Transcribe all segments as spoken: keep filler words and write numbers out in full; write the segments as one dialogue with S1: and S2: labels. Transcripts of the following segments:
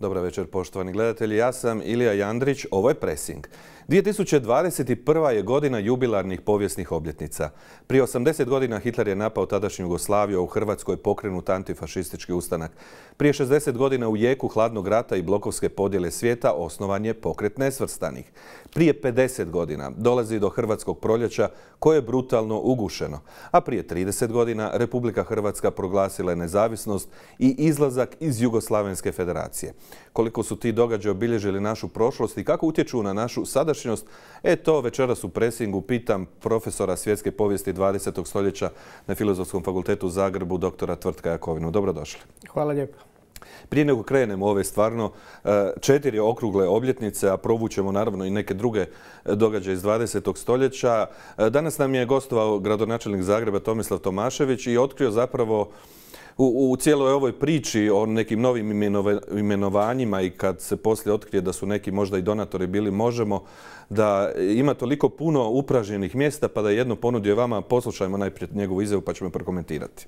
S1: Dobar večer, poštovani gledatelji. Ja sam Ilija Jandrić, ovo je Presing. dvije tisuće dvadeset prva. je godina jubilarnih povijesnih obljetnica. Prije osamdeset godina Hitler je napao tadašnju Jugoslaviju, a u Hrvatskoj pokrenut antifašistički ustanak. Prije šezdeset godina u jeku hladnog rata i blokovske podjele svijeta osnovan je pokret nesvrstanih. Prije pedeset godina dolazi do Hrvatskog proljeća koje je brutalno ugušeno. A prije trideset godina Republika Hrvatska proglasila je nezavisnost i izlazak iz Jugoslavenske federacije. Koliko su ti događaji obilježili našu prošlost i kako utječu na našu sadašnjost, e to večeras u Presingu pitam profesora svjetske povijesti dvadesetog stoljeća na Filozofskom fakultetu u Zagrebu, doktora Tvrtka Jakovinu. Dobrodošli.
S2: Hvala lijepo.
S1: Prije nego krenemo ove stvarno četiri okrugle obljetnice, a provućemo naravno i neke druge događaje iz dvadesetog stoljeća. Danas nam je gostovao gradonačelnik Zagreba Tomislav Tomašević i otkrio zapravo U, u cijeloj ovoj priči o nekim novim imenovanjima i kad se poslije otkrije da su neki možda i donatori bili Možemo, da ima toliko puno upražnjenih mjesta, pa da je jedno ponudio vama. Poslušajmo najprije njegovu izjavu pa ćemo prokomentirati.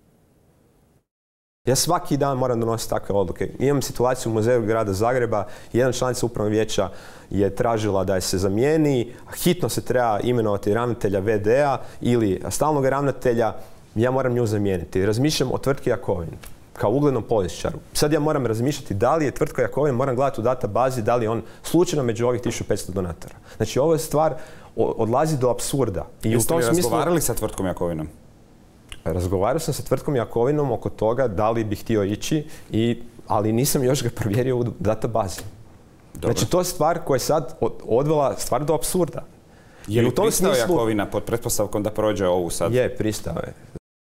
S3: Ja svaki dan moram donositi takve odluke. Imam situaciju u Muzeju grada Zagreba. Jedna članica upravnog vijeća je tražila da je se zamijeni. Hitno se treba imenovati ravnatelja ve de a ili stalnog ravnatelja. Ja moram nju zamijeniti. Razmišljam o Tvrtki Jakovin kao uglednom povjesničaru. Sad ja moram razmišljati da li je Tvrtka Jakovin, moram gledati u databazi da li je on slučajno među ovih tisuću petsto donatora. Znači ovo je stvar, odlazi do apsurda.
S4: I Jeste u tom li smislu razgovarali sa Tvrtkom Jakovinom?
S3: Razgovarao sam sa Tvrtkom Jakovinom oko toga da li bih htio ići, i, ali nisam još ga provjerio u databazi. Dobro. Znači to je stvar koja je sad odvela stvar do apsurda.
S4: Je li pristao smislu... Jakovina pod pretpostavkom da prođe ovu sad?
S3: Je, pristao je.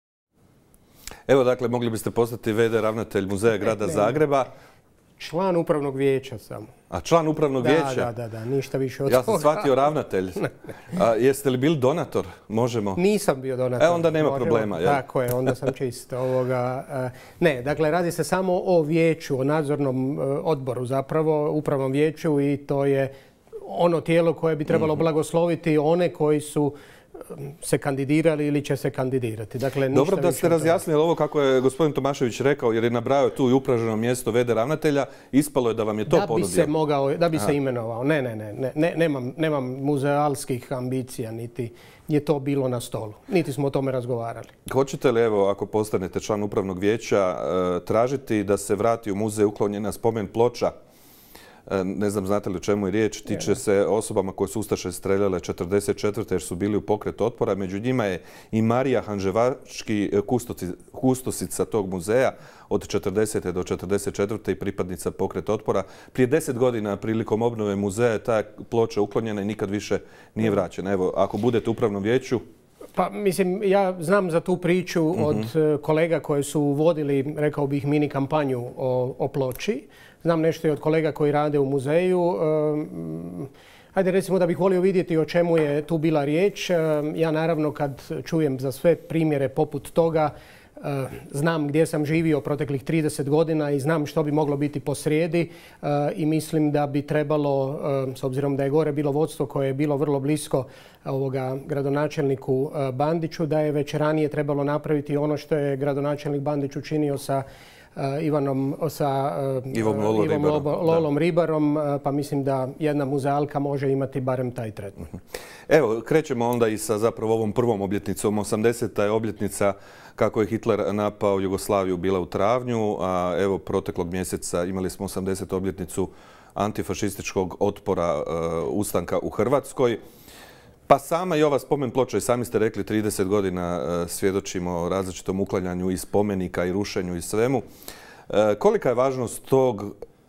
S1: Evo, dakle, mogli biste postati ve de ravnatelj Muzeja grada ne, Zagreba.
S2: Član upravnog vijeća samo.
S1: A član upravnog
S2: da,
S1: vijeća?
S2: Da, da, da, ništa više od
S1: ja
S2: toga.
S1: Ja sam shvatio ravnatelj. A, jeste li bili donator? Možemo.
S2: Nisam bio donator.
S1: E, onda nema
S2: Možemo.
S1: problema. Jel?
S2: Tako je, onda sam čist. Ovoga, uh, ne, dakle, radi se samo o vijeću, o nadzornom uh, odboru zapravo, upravnom vijeću, i to je ono tijelo koje bi trebalo blagosloviti one koji su se kandidirali ili će se kandidirati. Dakle,
S1: dobro da ste razjasnili ovo kako je gospodin Tomašević rekao, jer je nabrajao tu i upraženo mjesto ve de ravnatelja. Ispalo je da vam je to
S2: da
S1: ponudio.
S2: Bi se mogao, da bi Aha. se imenovao. Ne, ne, ne, ne nemam, nemam muzealskih ambicija, niti je to bilo na stolu. Niti smo o tome razgovarali.
S1: Hoćete li, evo, ako postanete član upravnog vijeća, tražiti da se vrati u muzej uklonjena spomen ploča? Ne znam, znate li o čemu je riječ, tiče se osobama koje su ustaše streljale četrdeset četvrte jer su bili u pokretu otpora. Među njima je i Marija Hanževački, kustosica tog muzeja od četrdesete do četrdeset četvrte i pripadnica pokreta otpora. Prije deset godina prilikom obnove muzeja je ta ploča uklonjena i nikad više nije vraćena. Evo, ako budete u upravnom vijeću...
S2: Pa, mislim, ja znam za tu priču uh-huh. od kolega koji su vodili, rekao bih, mini kampanju o, o ploči. Znam nešto i od kolega koji rade u muzeju. Um, ajde, recimo da bih volio vidjeti o čemu je tu bila riječ. Um, ja naravno kad čujem za sve primjere poput toga, uh, znam gdje sam živio proteklih trideset godina i znam što bi moglo biti posrijedi uh, i mislim da bi trebalo, uh, s obzirom da je gore bilo vodstvo koje je bilo vrlo blisko ovoga gradonačelniku uh, Bandiću, da je već ranije trebalo napraviti ono što je gradonačelnik Bandić učinio sa Uh, Ivanom, sa uh,
S1: Ivom Lolo
S2: Ivom
S1: Ribarom,
S2: Lolom Ribarom, uh, pa mislim da jedna muzealka može imati barem taj tretman.
S1: Evo, krećemo onda i sa zapravo ovom prvom obljetnicom. osamdeseta je obljetnica kako je Hitler napao Jugoslaviju, bila u travnju, a evo proteklog mjeseca imali smo osamdesetu obljetnicu antifašističkog otpora uh, ustanka u Hrvatskoj. Pa sama i ova spomen ploča, i sami ste rekli, trideset godina svjedočimo različitom uklanjanju i spomenika i rušenju i svemu. Kolika je važnost tog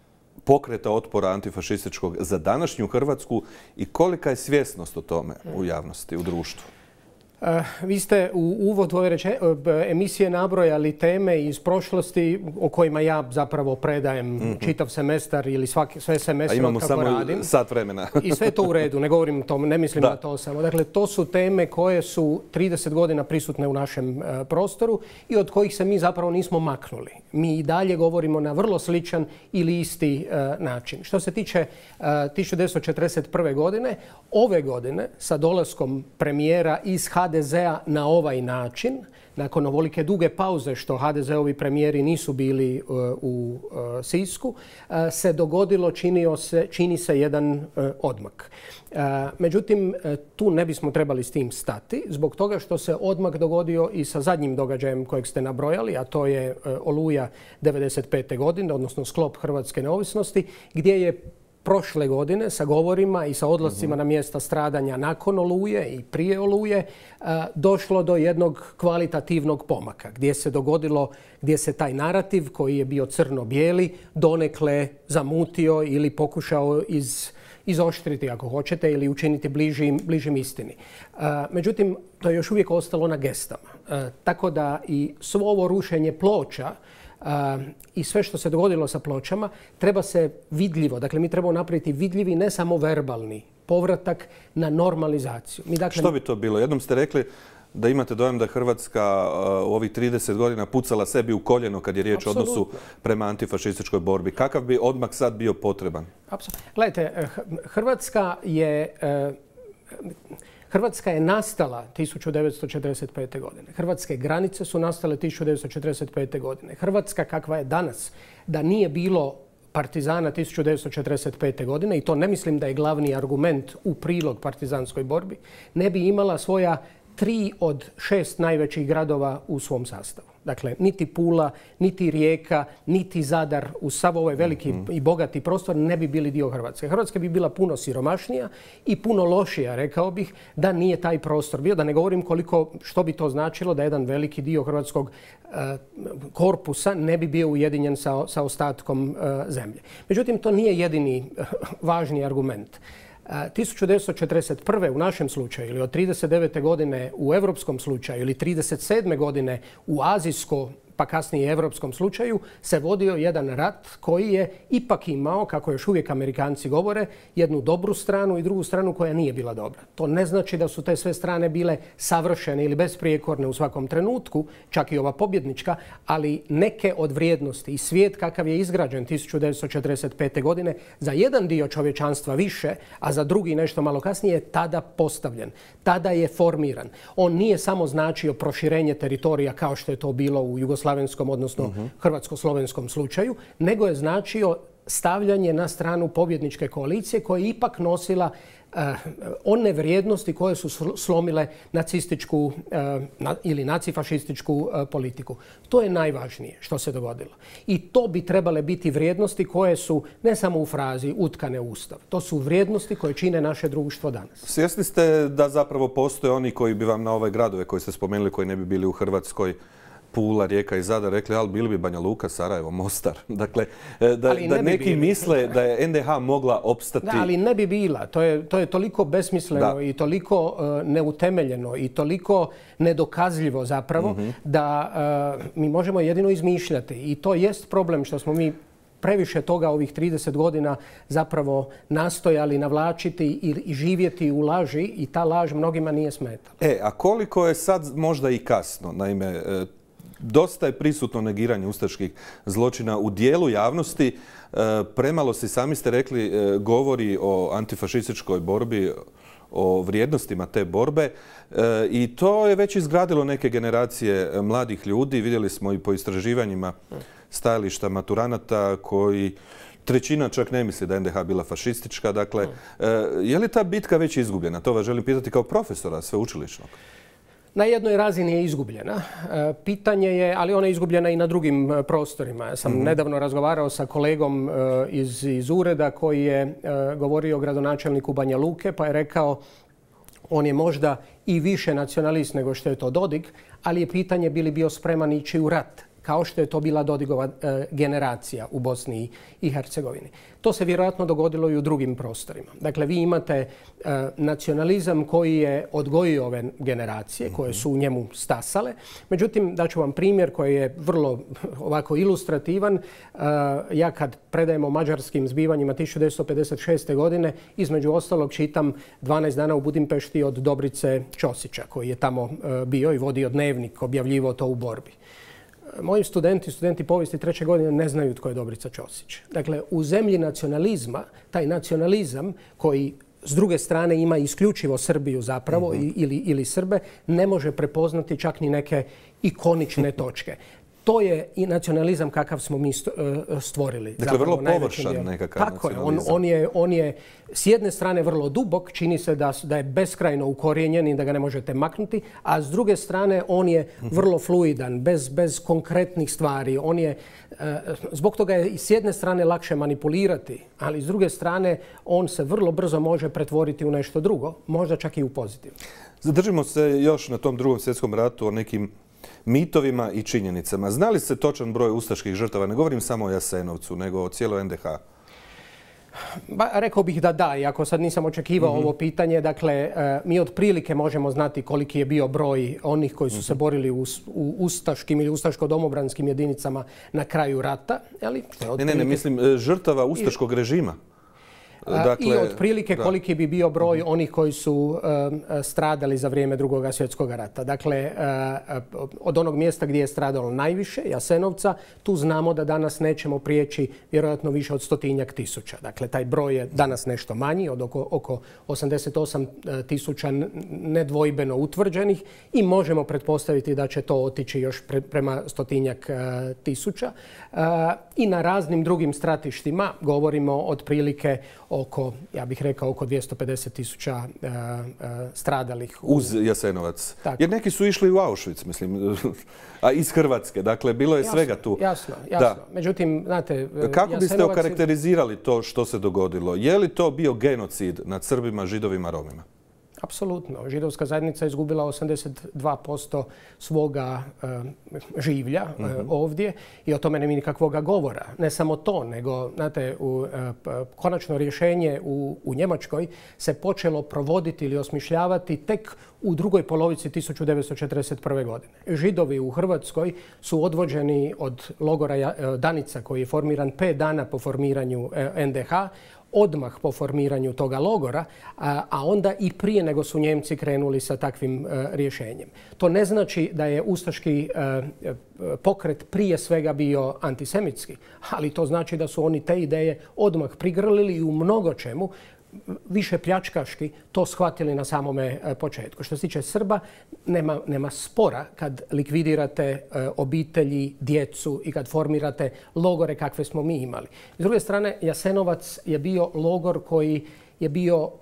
S1: pokreta otpora antifašističkog za današnju Hrvatsku i kolika je svjesnost o tome u javnosti, u društvu?
S2: Uh, vi ste u uvodu ove reče, emisije nabrojali teme iz prošlosti o kojima ja zapravo predajem mm-hmm. čitav semestar ili svaki, sve semestre kako radim.
S1: A imamo samo sat vremena.
S2: I sve to u redu, ne govorim to, ne mislim da. na to samo. Dakle, to su teme koje su trideset godina prisutne u našem uh, prostoru i od kojih se mi zapravo nismo maknuli. Mi i dalje govorimo na vrlo sličan ili isti uh, način. Što se tiče uh, tisuću devetsto četrdeset prve. godine, ove godine sa dolaskom premijera iz ha de zea na ovaj način, nakon ovolike duge pauze što ha de zeovi premijeri nisu bili u Sisku, se dogodilo, činio se, čini se jedan odmak. Međutim, tu ne bismo trebali s tim stati, zbog toga što se odmak dogodio i sa zadnjim događajem kojeg ste nabrojali, a to je Oluja devedeset pete godine, odnosno sklop hrvatske neovisnosti, gdje je prošle godine sa govorima i sa odlascima na mjesta stradanja nakon Oluje i prije Oluje došlo do jednog kvalitativnog pomaka gdje se dogodilo, gdje se taj narativ koji je bio crno-bijeli donekle zamutio ili pokušao iz, izoštriti ako hoćete ili učiniti bližim, bližim istini. Međutim, to je još uvijek ostalo na gestama. Tako da i svo ovo rušenje ploča i sve što se dogodilo sa pločama treba se vidljivo, dakle mi trebamo napraviti vidljivi ne samo verbalni povratak na normalizaciju. Mi, dakle,
S1: što bi to bilo? Jednom ste rekli da imate dojam da je Hrvatska u ovih trideset godina pucala sebi u koljeno kad je riječ o odnosu prema antifašističkoj borbi. Kakav bi odmak sad bio potreban?
S2: Apsolutno. Gledajte, Hrvatska je... Hrvatska je nastala tisuću devetsto četrdeset pete godine. Hrvatske granice su nastale tisuću devetsto četrdeset pete godine. Hrvatska kakva je danas, da nije bilo partizana tisuću devetsto četrdeset pete godine, i to ne mislim da je glavni argument u prilog partizanskoj borbi, ne bi imala svoja tri od šest najvećih gradova u svom sastavu. Dakle, niti Pula, niti Rijeka, niti Zadar uz sav ovaj veliki i bogati prostor ne bi bili dio Hrvatske. Hrvatska bi bila puno siromašnija i puno lošija, rekao bih, da nije taj prostor bio. Da ne govorim koliko, što bi to značilo da jedan veliki dio hrvatskog uh, korpusa ne bi bio ujedinjen sa, sa ostatkom uh, zemlje. Međutim, to nije jedini uh, važni argument. tisuću devetsto četrdeset prve u našem slučaju ili od trideset devete godine u europskom slučaju ili trideset sedme godine u azijsko pa kasnije i europskom slučaju se vodio jedan rat koji je ipak imao, kako još uvijek Amerikanci govore, jednu dobru stranu i drugu stranu koja nije bila dobra. To ne znači da su te sve strane bile savršene ili besprijekorne u svakom trenutku, čak i ova pobjednička, ali neke od vrijednosti i svijet kakav je izgrađen tisuću devetsto četrdeset pete godine za jedan dio čovječanstva više, a za drugi nešto malo kasnije, je tada postavljen. Tada je formiran. On nije samo značio proširenje teritorija kao što je to bilo u Jugoslaviji, odnosno uh-huh. hrvatsko-slovenskom slučaju, nego je značio stavljanje na stranu pobjedničke koalicije koja je ipak nosila uh, one vrijednosti koje su slomile nacističku uh, na, ili nacifašističku uh, politiku. To je najvažnije što se dogodilo. I to bi trebale biti vrijednosti koje su ne samo u frazi utkane u Ustav. To su vrijednosti koje čine naše društvo danas.
S1: Svjesni ste da zapravo postoje oni koji bi vam na ove gradove koje ste spomenuli, koji ne bi bili u Hrvatskoj, Pula, Rijeka i Zadar, rekli, ali bili bi Banja Luka, Sarajevo, Mostar. Dakle, da, da neki bili. misle da je en de ha mogla opstati.
S2: Da, ali ne bi bila. To je, to je toliko besmisleno da. i toliko uh, neutemeljeno i toliko nedokazljivo zapravo mm-hmm. da uh, mi možemo jedino izmišljati. I to jest problem što smo mi previše toga ovih trideset godina zapravo nastojali navlačiti i, i živjeti u laži i ta laž mnogima nije smetala.
S1: E, a koliko je sad možda i kasno? Naime, dosta je prisutno negiranje ustaških zločina u dijelu javnosti. Premalo se, sami ste rekli, govori o antifašističkoj borbi, o vrijednostima te borbe i to je već izgradilo neke generacije mladih ljudi. Vidjeli smo i po istraživanjima stajališta maturanata koji trećina čak ne misli da je en de ha bila fašistička. Dakle, je li ta bitka već izgubljena? To vas želim pitati kao profesora sveučilišnog.
S2: Na jednoj razini je izgubljena. Pitanje je, ali ona je izgubljena i na drugim prostorima. Ja sam mm-hmm. nedavno razgovarao sa kolegom iz, iz ureda koji je govorio o gradonačelniku Banja Luke, pa je rekao on je možda i više nacionalist nego što je to Dodik, ali je pitanje bi li bio spreman ići u rat, kao što je to bila Dodigova e, generacija u Bosni i Hercegovini. To se vjerojatno dogodilo i u drugim prostorima. Dakle, vi imate e, nacionalizam koji je odgojio ove generacije, koje su u njemu stasale. Međutim, daću vam primjer koji je vrlo ovako ilustrativan. E, ja kad predajem o mađarskim zbivanjima tisuću devetsto pedeset šeste. godine, između ostalog čitam dvanaest dana u Budimpešti od Dobrice Ćosića, koji je tamo e, bio i vodio dnevnik, objavljivao to u borbi. Moji studenti, studenti povijesti treće godine ne znaju tko je Dobrica Ćosić. Dakle, u zemlji nacionalizma, taj nacionalizam koji s druge strane ima isključivo Srbiju zapravo mm-hmm. ili, ili Srbe, ne može prepoznati čak ni neke ikonične točke. To je i nacionalizam kakav smo mi stvorili.
S1: Dakle, vrlo površan nekakav
S2: Tako
S1: nacionalizam.
S2: je. On, on, je, on je s jedne strane vrlo dubok, čini se da, da je beskrajno ukorijenjen i da ga ne možete maknuti, a s druge strane on je vrlo fluidan, bez, bez konkretnih stvari. On je, zbog toga je s jedne strane lakše manipulirati, ali s druge strane on se vrlo brzo može pretvoriti u nešto drugo, možda čak i u pozitivno.
S1: Zadržimo se još na tom Drugom svjetskom ratu o nekim mitovima i činjenicama. Zna li se točan broj ustaških žrtava? Ne govorim samo o Jasenovcu, nego o cijeloj en de ha.
S2: Ba, rekao bih da da, iako sad nisam očekivao mm-hmm. ovo pitanje. Dakle, mi otprilike možemo znati koliki je bio broj onih koji su mm-hmm. se borili u, u ustaškim ili ustaško-domobranskim jedinicama na kraju rata. Ali,
S1: otprilike... Ne, ne, ne, mislim žrtava ustaškog režima.
S2: Dakle, i otprilike da. koliki bi bio broj onih koji su um, stradali za vrijeme Drugog svjetskog rata. Dakle, uh, od onog mjesta gdje je stradalo najviše, Jasenovca, tu znamo da danas nećemo prijeći vjerojatno više od stotinjak tisuća. Dakle, taj broj je danas nešto manji, od oko, oko osamdeset osam tisuća nedvojbeno utvrđenih i možemo pretpostaviti da će to otići još pre, prema stotinjak uh, tisuća. Uh, I na raznim drugim stratištima govorimo otprilike oko, ja bih rekao, oko dvjesto pedeset tisuća uh, uh, stradalih.
S1: Uz Jasenovac.
S2: Tako.
S1: Jer neki su išli u Auschwitz, mislim, a iz Hrvatske. Dakle, bilo je
S2: jasno,
S1: svega tu.
S2: Jasno, jasno. Da. Međutim, znate,
S1: kako biste okarakterizirali to što se dogodilo? Je li to bio genocid nad Srbima, Židovima, Romima?
S2: Apsolutno. Židovska zajednica je izgubila osamdeset dva posto svoga uh, življa uh, mm-hmm. ovdje i o tome nema nikakvoga govora. Ne samo to, nego znate, u, uh, konačno rješenje u, u Njemačkoj se počelo provoditi ili osmišljavati tek u drugoj polovici tisuću devetsto četrdeset prve. godine. Židovi u Hrvatskoj su odvođeni od logora Danica koji je formiran pet dana po formiranju uh, en de ha, odmah po formiranju toga logora, a, a onda i prije nego su Njemci krenuli sa takvim uh, rješenjem. To ne znači da je ustaški uh, pokret prije svega bio antisemitski, ali to znači da su oni te ideje odmah prigrlili i u mnogo čemu više pljačkaški to shvatili na samome početku. Što se tiče Srba, nema, nema spora kad likvidirate obitelji, djecu i kad formirate logore kakve smo mi imali. S druge strane, Jasenovac je bio logor koji je bio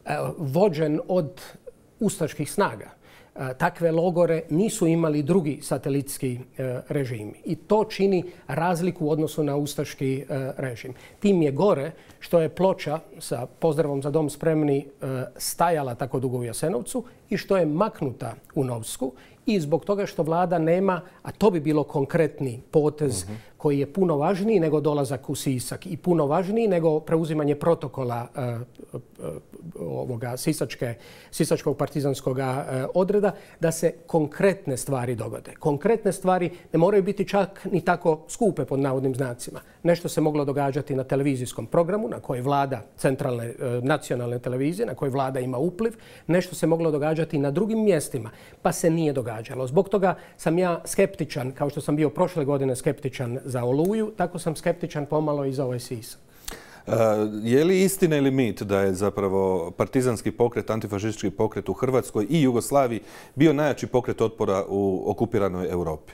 S2: vođen od ustaških snaga. Takve logore nisu imali drugi satelitski režimi. I to čini razliku u odnosu na ustaški režim. Tim je gore što je ploča sa pozdravom za dom spremni stajala tako dugo u Jasenovcu i što je maknuta u Novsku i zbog toga što vlada nema, a to bi bilo konkretni potez uh-huh. koji je puno važniji nego dolazak u Sisak i puno važniji nego preuzimanje protokola uh, uh, ovoga sisačke, sisačkog partizanskog uh, odreda, da se konkretne stvari dogode. Konkretne stvari ne moraju biti čak ni tako skupe pod navodnim znacima. Nešto se moglo događati na televizijskom programu na koji vlada centralne uh, nacionalne televizije, na koji vlada ima upliv. Nešto se moglo događati na drugim mjestima, pa se nije događalo. Zbog toga sam ja skeptičan, kao što sam bio prošle godine skeptičan za Oluju, tako sam skeptičan pomalo i za ovaj Sisak.
S1: Uh, je li istina ili mit da je zapravo partizanski pokret, antifašistički pokret u Hrvatskoj i Jugoslaviji bio najjači pokret otpora u okupiranoj Europi?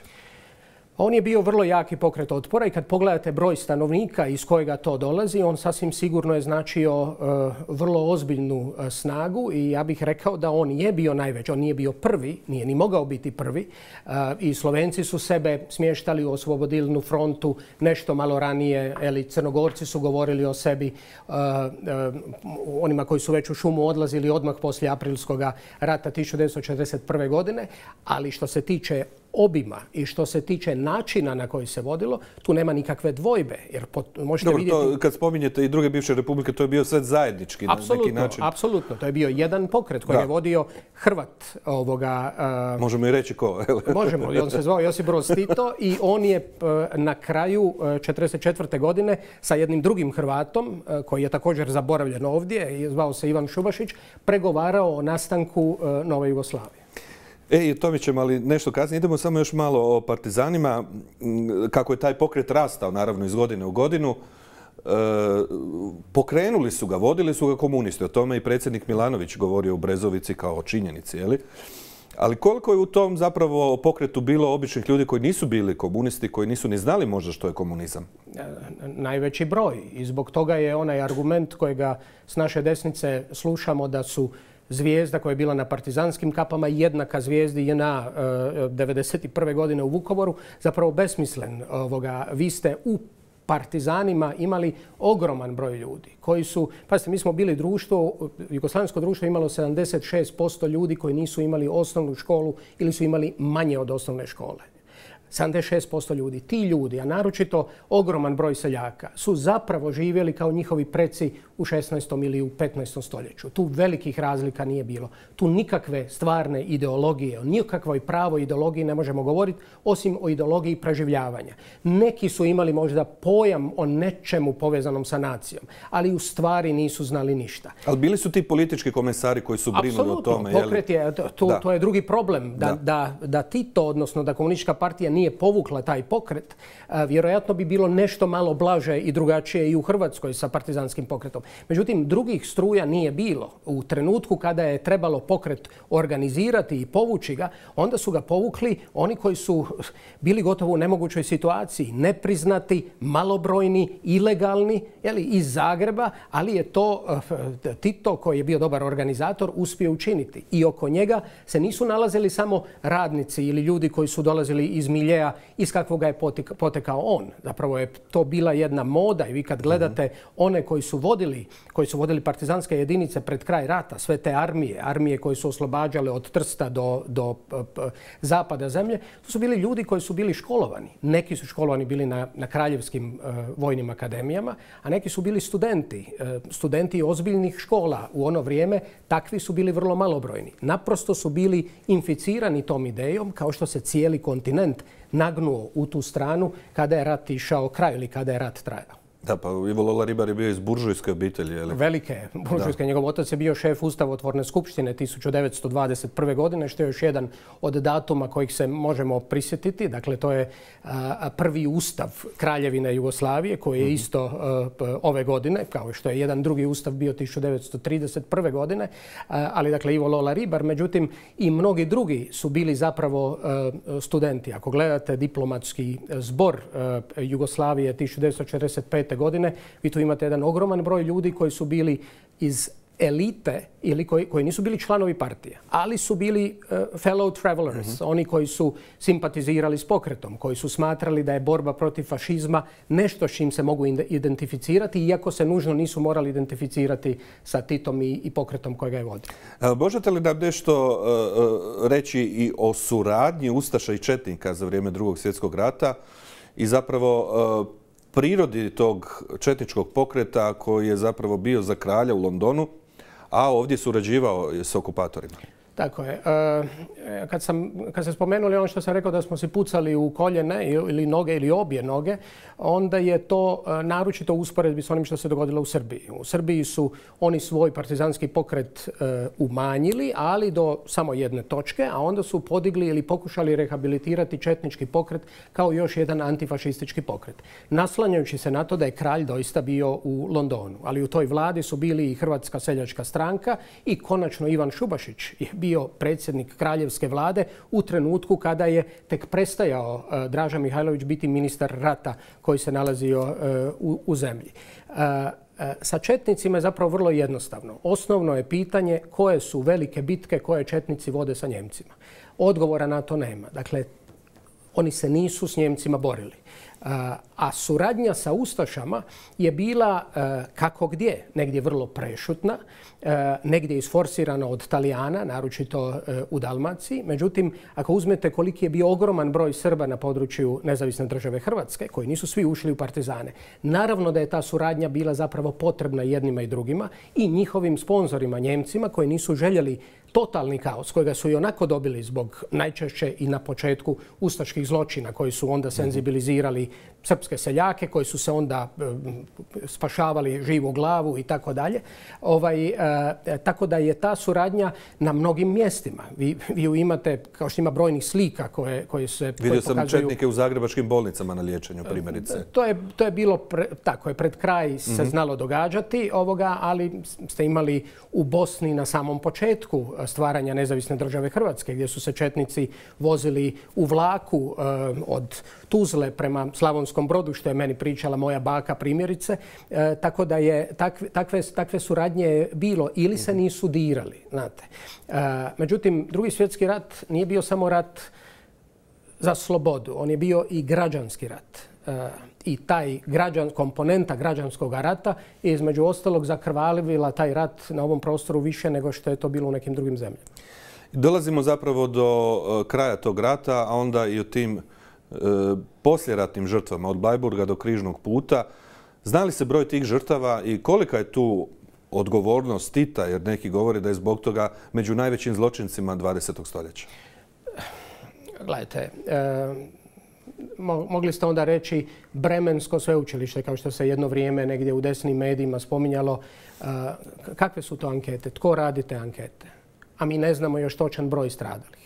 S2: On je bio vrlo jaki pokret otpora i kad pogledate broj stanovnika iz kojega to dolazi, on sasvim sigurno je značio uh, vrlo ozbiljnu uh, snagu i ja bih rekao da on je bio najveći. On nije bio prvi, nije ni mogao biti prvi. Uh, I Slovenci su sebe smještali u Oslobodilnu frontu nešto malo ranije. Eli, Crnogorci su govorili o sebi, uh, uh, onima koji su već u šumu odlazili odmah poslije aprilskog rata tisuću devetsto četrdeset prve. godine. Ali što se tiče obima i što se tiče načina na koji se vodilo, tu nema nikakve dvojbe. Jer pot, možete
S1: Dobro,
S2: vidjeti...
S1: to, kad spominjete i druge bivše republike, to je bio sve zajednički
S2: apsolutno,
S1: na neki način.
S2: Apsolutno. To je bio jedan pokret koji da. je vodio Hrvat ovoga... Uh,
S1: možemo i reći ko.
S2: možemo. On se zvao Josip Broz Tito i on je uh, na kraju uh, četrdeset četvrte. godine sa jednim drugim Hrvatom, uh, koji je također zaboravljen ovdje, i zvao se Ivan Šubašić, pregovarao o nastanku uh, Nove Jugoslavije.
S1: E, to mi ćemo, ali nešto kasnije. Idemo samo još malo o partizanima. Kako je taj pokret rastao, naravno, iz godine u godinu. pokrenuli su ga, vodili su ga komunisti. O tome i predsjednik Milanović govorio u Brezovici kao o činjenici, je li? Ali koliko je u tom zapravo pokretu bilo običnih ljudi koji nisu bili komunisti, koji nisu ni znali možda što je komunizam?
S2: Najveći broj. I zbog toga je onaj argument kojega s naše desnice slušamo da su zvijezda koja je bila na partizanskim kapama jednaka zvijezdi J N A devedeset prve godine u Vukovaru zapravo besmislen. Vi ste u partizanima imali ogroman broj ljudi koji su, pazite, mi smo bili društvo, jugoslavensko društvo imalo sedamdeset šest posto ljudi koji nisu imali osnovnu školu ili su imali manje od osnovne škole. sedamdeset šest posto ljudi. Ti ljudi, a naročito ogroman broj seljaka, su zapravo živjeli kao njihovi preci u šesnaestom ili u petnaestom stoljeću. Tu velikih razlika nije bilo. Tu nikakve stvarne ideologije, o nikakvoj pravoj ideologiji ne možemo govoriti, osim o ideologiji preživljavanja. Neki su imali možda pojam o nečemu povezanom sa nacijom, ali u stvari nisu znali ništa.
S1: Ali bili su ti politički komesari koji su brinuli o tome?
S2: Apsolutno. Pokret je, to, to je drugi problem. Da, da. Da, da Tito, odnosno da komunistička partija nije povukla taj pokret, vjerojatno bi bilo nešto malo blaže i drugačije i u Hrvatskoj sa partizanskim pokretom. Međutim, drugih struja nije bilo. U trenutku kada je trebalo pokret organizirati i povući ga, onda su ga povukli oni koji su bili gotovo u nemogućoj situaciji. Nepriznati, malobrojni, ilegalni, jeli, iz Zagreba, ali je to Tito, koji je bio dobar organizator, uspio učiniti. I oko njega se nisu nalazili samo radnici ili ljudi koji su dolazili iz miljeja iz kakvog je potekao on. Zapravo je to bila jedna moda i vi kad gledate one koji su vodili, koji su vodili partizanske jedinice pred kraj rata, sve te armije, armije koje su oslobađale od Trsta do, do p, p, zapada zemlje, to su bili ljudi koji su bili školovani. Neki su školovani bili na, na kraljevskim uh, vojnim akademijama, a neki su bili studenti. Uh, studenti ozbiljnih škola u ono vrijeme, takvi su bili vrlo malobrojni. Naprosto su bili inficirani tom idejom, kao što se cijeli kontinent nagnuo u tu stranu kada je rat išao kraj ili kada je rat trajao.
S1: Da, pa Ivo Lola Ribar je bio iz buržujske obitelji, je li?
S2: Velike buržujske. Njegov otac je bio šef Ustavotvorne skupštine tisuću devetsto dvadeset prve. godine, što je još jedan od datuma kojih se možemo prisjetiti. Dakle, to je a, prvi ustav Kraljevine Jugoslavije, koji je mm-hmm. isto a, ove godine, kao što je jedan drugi ustav bio tisuću devetsto trideset prve. godine. A, ali, dakle, Ivo Lola Ribar, međutim, i mnogi drugi su bili zapravo a, studenti. Ako gledate diplomatski zbor a, Jugoslavije tisuću devetsto četrdeset pete. godine, vi tu imate jedan ogroman broj ljudi koji su bili iz elite ili koji, koji nisu bili članovi partije, ali su bili uh, fellow travelers, mm-hmm. oni koji su simpatizirali s pokretom, koji su smatrali da je borba protiv fašizma nešto s čim se mogu identificirati, iako se nužno nisu morali identificirati sa Titom i, i pokretom kojega je vodio.
S1: Možete li nam nešto uh, reći i o suradnji ustaša i četnika za vrijeme Drugog svjetskog rata i zapravo uh, prirodi tog četničkog pokreta koji je zapravo bio za kralja u Londonu, a ovdje surađivao s okupatorima?
S2: Tako je. Kad sam, kad sam spomenuli ono što sam rekao da smo se pucali u koljene ili noge ili obje noge, onda je to naročito u usporedbi s onim što se dogodilo u Srbiji. U Srbiji su oni svoj partizanski pokret umanjili, ali do samo jedne točke, a onda su podigli ili pokušali rehabilitirati četnički pokret kao još jedan antifašistički pokret. Naslanjajući se na to da je kralj doista bio u Londonu. Ali u toj vladi su bili i Hrvatska seljačka stranka i konačno Ivan Šubašić je bio predsjednik kraljevske vlade u trenutku kada je tek prestajao uh, Draža Mihajlović biti ministar rata koji se nalazio uh, u, u zemlji. Uh, uh, sa četnicima je zapravo vrlo jednostavno. Osnovno je pitanje koje su velike bitke koje četnici vode sa Njemcima. Odgovora na to nema. Dakle, oni se nisu s Njemcima borili. A suradnja sa ustašama je bila kako gdje, negdje vrlo prešutna, negdje isforsirana od Talijana, naročito u Dalmaciji. Međutim, ako uzmete koliki je bio ogroman broj Srba na području nezavisne države Hrvatske, koji nisu svi ušli u partizane, naravno da je ta suradnja bila zapravo potrebna jednima i drugima i njihovim sponzorima, Njemcima, koji nisu željeli totalni kaos kojega su i onako dobili zbog najčešće i na početku ustaških zločina koji su onda senzibilizirali srpske seljake, koji su se onda spašavali živu glavu i tako dalje. Ovaj, tako da je ta suradnja na mnogim mjestima. Vi, vi ju imate, kao što ima brojnih slika koje, koje se
S1: Vidio
S2: koje
S1: sam
S2: pokazuju...
S1: četnike u zagrebačkim bolnicama na liječenju, primjerice.
S2: To je, to je bilo, pre, tako je, pred kraj se mm-hmm. znalo događati ovoga, ali ste imali u Bosni na samom početku stvaranja nezavisne države Hrvatske, gdje su se četnici vozili u vlaku eh, od Tuzle prema Slavonskom Brodu, što je meni pričala moja baka primjerice. E, tako da je takve, takve, takve suradnje je bilo ili se nisu dirali. Znate. E, međutim, Drugi svjetski rat nije bio samo rat za slobodu. On je bio i građanski rat. E, I taj građan, komponenta građanskog rata je između ostalog zakrvavila taj rat na ovom prostoru više nego što je to bilo u nekim drugim zemljama.
S1: Dolazimo zapravo do kraja tog rata, a onda i o tim posljeratnim žrtvama od Bleiburga do Križnog puta. Zna li se broj tih žrtava i kolika je tu odgovornost Tita, jer neki govore da je zbog toga među najvećim zločincima dvadesetog stoljeća?
S2: Gledajte, e, mogli ste onda reći Bremensko sveučilište, kao što se jedno vrijeme negdje u desnim medijima spominjalo. E, kakve su to ankete? Tko radi te ankete? A mi ne znamo još točan broj stradalih.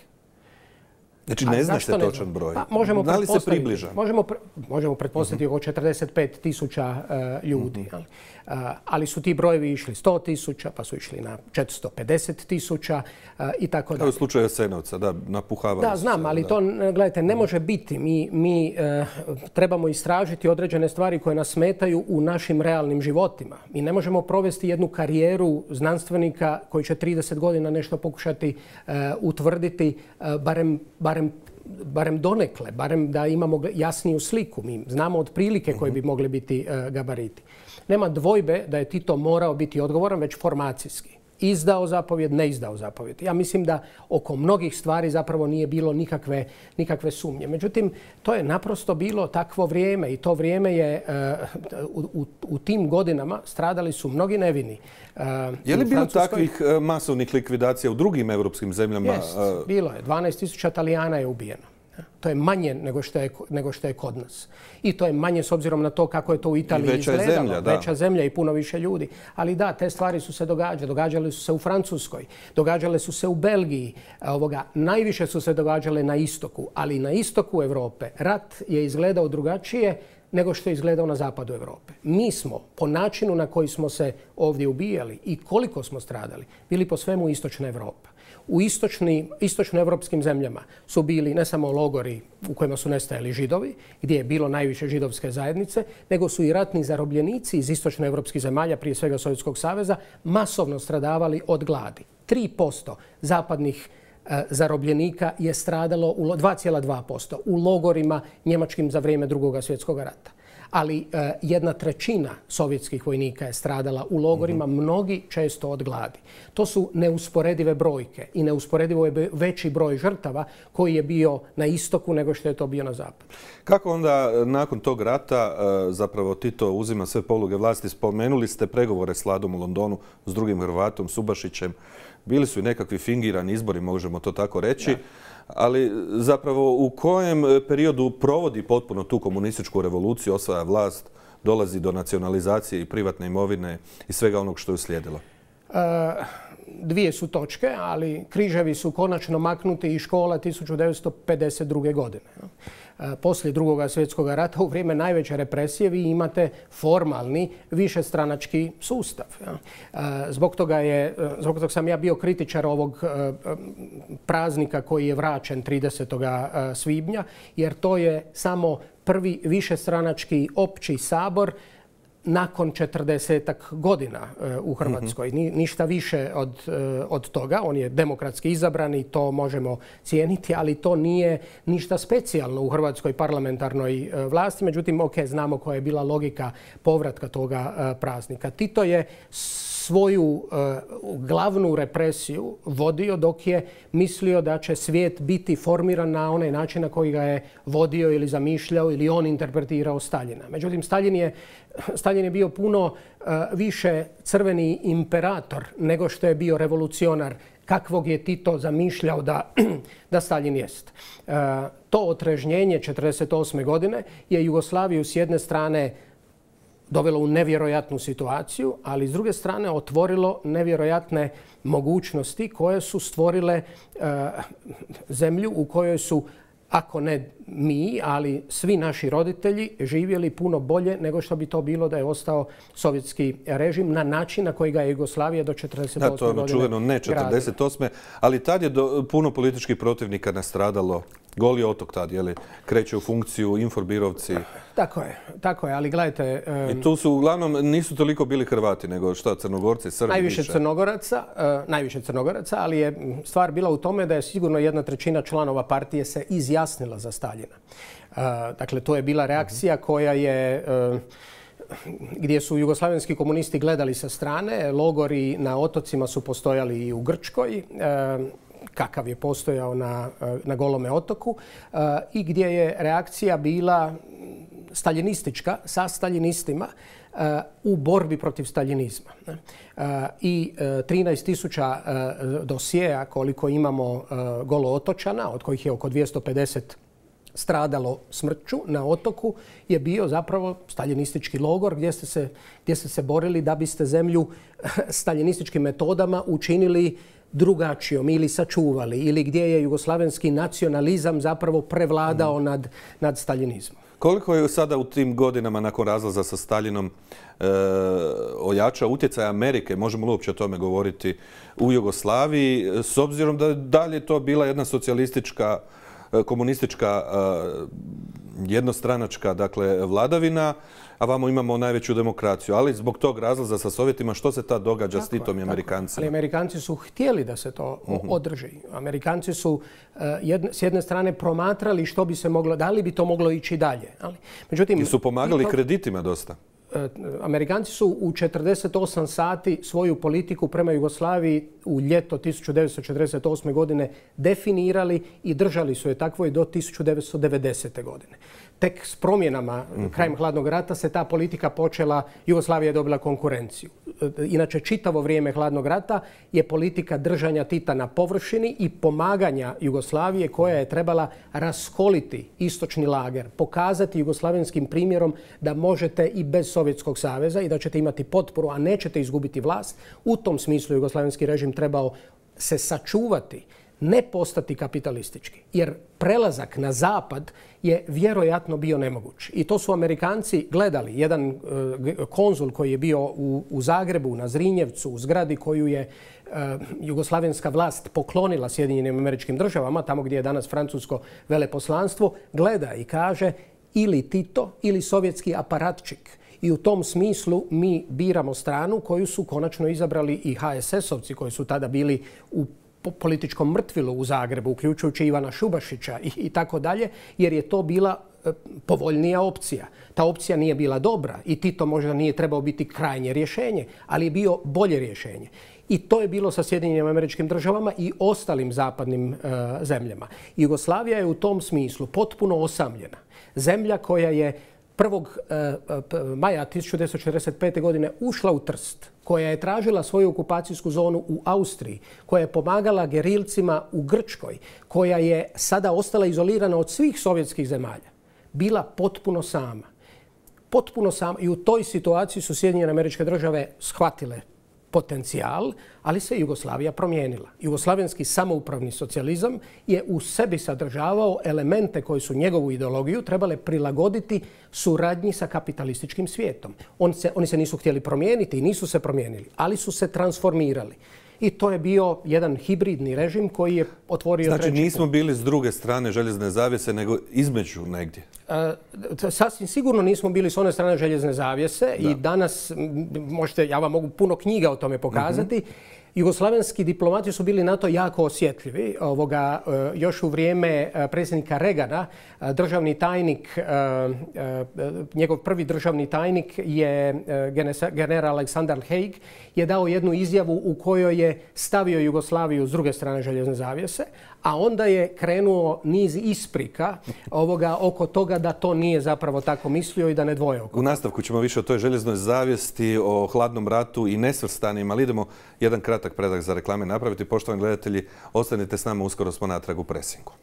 S1: Znači ne zna se točan broj.
S2: Pa, možemo
S1: da li se približa?
S2: Možemo, pre, možemo pretpostaviti uh-huh. oko četrdeset pet tisuća uh, ljudi. Uh-huh. uh, ali su ti brojevi išli sto tisuća, pa su išli na četiristo pedeset tisuća uh, i tako dalje.
S1: Kao u slučaju Jasenovca, da, napuhavali.
S2: Da, znam,
S1: se,
S2: ali
S1: da.
S2: to, gledajte, ne može biti. Mi, mi uh, trebamo istražiti određene stvari koje nas smetaju u našim realnim životima. Mi ne možemo provesti jednu karijeru znanstvenika koji će trideset godina nešto pokušati uh, utvrditi, uh, barem, barem barem donekle, barem da imamo jasniju sliku. Mi znamo otprilike koji bi mogli biti uh, gabariti. Nema dvojbe da je Tito morao biti odgovoran, već formacijski. Izdao zapovjed, ne izdao zapovjed. Ja mislim da oko mnogih stvari zapravo nije bilo nikakve, nikakve sumnje. Međutim, to je naprosto bilo takvo vrijeme i to vrijeme je uh, u, u tim godinama stradali su mnogi nevini. Uh,
S1: je li bilo takvih uh, masovnih likvidacija u drugim evropskim zemljama?
S2: Jest, bilo je. dvanaest tisuća Talijana je ubijeno. To je manje nego što je, nego što je kod nas. I to je manje s obzirom na to kako je to u Italiji izgledalo.
S1: Veća zemlja, da.
S2: Veća zemlja i puno više ljudi. Ali da, te stvari su se događale. Događale su se u Francuskoj, događale su se u Belgiji. Ovoga, najviše su se događale na istoku. Ali na istoku Europe rat je izgledao drugačije nego što je izgledao na zapadu Europe. Mi smo, po načinu na koji smo se ovdje ubijali i koliko smo stradali, bili po svemu istočna Europa. U istočni, istočnoevropskim zemljama su bili ne samo logori u kojima su nestajali židovi, gdje je bilo najviše židovske zajednice, nego su i ratni zarobljenici iz istočnoevropskih zemalja, prije svega Sovjetskog saveza, masovno stradavali od gladi. tri posto zapadnih e, zarobljenika je stradalo, u dva zarez dva posto u logorima njemačkim za vrijeme Drugog svjetskog rata. Ali e, jedna trećina sovjetskih vojnika je stradala u logorima, mm-hmm. mnogi često od gladi. To su neusporedive brojke i neusporedivo je veći broj žrtava koji je bio na istoku nego što je to bio na zapadu.
S1: Kako onda nakon tog rata e, zapravo Tito uzima sve poluge vlasti? Spomenuli ste pregovore s Vladom u Londonu s drugim Hrvatom, Subašićem. Bili su i nekakvi fingirani izbori, možemo to tako reći. Ja. Ali zapravo u kojem periodu provodi potpuno tu komunističku revoluciju, osvaja vlast, dolazi do nacionalizacije i privatne imovine i svega onog što je uslijedilo?
S2: E, dvije su točke, ali križevi su konačno maknuti iz škola tisuću devetsto pedeset druge. godine. Poslije Drugog svjetskog rata, u vrijeme najveće represije, vi imate formalni višestranački sustav. Zbog toga, je, zbog toga sam ja bio kritičar ovog praznika koji je vraćen tridesetog svibnja, jer to je samo prvi višestranački opći sabor nakon četrdesetak godina u Hrvatskoj. Mm-hmm. Ništa više od, od toga. On je demokratski izabran i to možemo cijeniti, ali to nije ništa specijalno u hrvatskoj parlamentarnoj vlasti. Međutim, ok, znamo koja je bila logika povratka toga praznika. Tito je svoju uh, glavnu represiju vodio dok je mislio da će svijet biti formiran na onaj način na koji ga je vodio ili zamišljao ili on interpretirao Staljina. Međutim, Staljin je, Staljin je bio puno uh, više crveni imperator nego što je bio revolucionar kakvog je Tito zamišljao da, da Staljin jest. E, to otrežnjenje četrdeset osme godine je Jugoslaviju s jedne strane dovelo u nevjerojatnu situaciju, ali s druge strane otvorilo nevjerojatne mogućnosti koje su stvorile e, zemlju u kojoj su, ako ne mi, ali svi naši roditelji živjeli puno bolje nego što bi to bilo da je ostao sovjetski režim na način na koji ga je Jugoslavija do četrdeset osme godine
S1: Da, to je čuveno ne četrdeset osme ali tad je do, puno političkih protivnika nastradalo. Goli otok tad, je li, kreće u funkciju, Inforbirovci.
S2: Tako je, tako je, ali gledajte...
S1: Um, I tu su uglavnom, nisu toliko bili Hrvati, nego šta, Crnogorci, Srbi
S2: najviše
S1: više.
S2: Crnogoraca, uh, najviše Crnogoraca, ali je stvar bila u tome da je sigurno jedna trećina članova partije se izjasnila za Staljina. Uh, dakle, to je bila reakcija koja je... Uh, gdje su jugoslavenski komunisti gledali sa strane, logori na otocima su postojali i u Grčkoj, uh, kakav je postojao na, na Golome otoku i gdje je reakcija bila staljinistička sa staljinistima u borbi protiv staljinizma. I trinaest tisuća dosjeja koliko imamo Golo otočana, od kojih je oko dvjesto pedeset stradalo smrću na otoku, je bio zapravo staljinistički logor gdje ste se, gdje ste se borili da biste zemlju staljinističkim metodama učinili drugačijom ili sačuvali, ili gdje je jugoslavenski nacionalizam zapravo prevladao mm. nad, nad staljinizmom.
S1: Koliko je sada u tim godinama nakon razlaza sa Staljinom e, ojača utjecaj Amerike, možemo li uopće o tome govoriti, u Jugoslaviji, s obzirom da dalje to bila jedna socijalistička, komunistička, jednostranačka, dakle, vladavina, a vamo imamo najveću demokraciju. Ali zbog tog razlaza sa Sovjetima, što se tad događa tako, s Titom i Amerikancima?
S2: Ali Amerikanci su htjeli da se to uh-huh. održi. Amerikanci su uh, jedne, s jedne strane promatrali što bi se moglo, da li bi to moglo ići dalje. Ali, međutim,
S1: I su pomagali to, kreditima dosta.
S2: Amerikanci su u četrdeset osam sati svoju politiku prema Jugoslaviji u ljeto tisuću devetsto četrdeset osme godine definirali i držali su je takvoj do tisuću devetsto devedesete godine. Tek s promjenama uh-huh. krajem hladnog rata se ta politika počela, Jugoslavija je dobila konkurenciju. Inače, čitavo vrijeme hladnog rata je politika držanja Tita na površini i pomaganja Jugoslavije koja je trebala raskoliti istočni lager, pokazati jugoslavenskim primjerom da možete i bez Sovjetskog saveza i da ćete imati potporu, a nećete izgubiti vlast. U tom smislu jugoslavenski režim trebao se sačuvati, ne postati kapitalistički, jer prelazak na zapad je vjerojatno bio nemoguć. I to su Amerikanci gledali. Jedan uh, konzul koji je bio u, u Zagrebu, na Zrinjevcu, u zgradi koju je uh, jugoslavenska vlast poklonila Sjedinjenim Američkim Državama, tamo gdje je danas francusko veleposlanstvo, gleda i kaže ili Tito ili sovjetski aparatčik. I u tom smislu mi biramo stranu koju su konačno izabrali i ha es esovci koji su tada bili u političkom mrtvilu u Zagrebu, uključujući Ivana Šubašića i, i tako dalje, jer je to bila e, povoljnija opcija. Ta opcija nije bila dobra i Tito možda nije trebao biti krajnje rješenje, ali je bio bolje rješenje. I to je bilo sa Sjedinjenim Američkim Državama i ostalim zapadnim e, zemljama. Jugoslavija je u tom smislu potpuno osamljena. Zemlja koja je prvog maja tisuću devetsto četrdeset pete. godine ušla u Trst, koja je tražila svoju okupacijsku zonu u Austriji, koja je pomagala gerilcima u Grčkoj, koja je sada ostala izolirana od svih sovjetskih zemalja, bila potpuno sama. Potpuno sama. I u toj situaciji su Sjedinjene Američke Države shvatile potencijal, ali se Jugoslavija promijenila. Jugoslavenski samoupravni socijalizam je u sebi sadržavao elemente koji su njegovu ideologiju trebale prilagoditi suradnji sa kapitalističkim svijetom. On se, oni se nisu htjeli promijeniti i nisu se promijenili, ali su se transformirali. I to je bio jedan hibridni režim koji je otvorio
S1: znači,
S2: treći
S1: Znači nismo
S2: put.
S1: bili s druge strane željezne zavjese, nego između negdje.
S2: E, sasvim sigurno nismo bili s one strane željezne zavjese da. I danas, možete, ja vam mogu puno knjiga o tome pokazati, uh-huh. Jugoslavenski diplomati su bili na to jako osjetljivi. Ovoga, još u vrijeme predsjednika Regana, državni tajnik, njegov prvi državni tajnik je general Aleksandar Haig, je dao jednu izjavu u kojoj je stavio Jugoslaviju s druge strane željezne zavjese, a onda je krenuo niz isprika ovoga oko toga da to nije zapravo tako mislio i da ne dvoje oko.
S1: U nastavku ćemo više o toj željeznoj zavjesti, o hladnom ratu i nesvrstanima, ali idemo jedan kratak kratak predak za reklame napraviti. Poštovani gledatelji, ostanite s nama, uskoro smo natrag u presingu.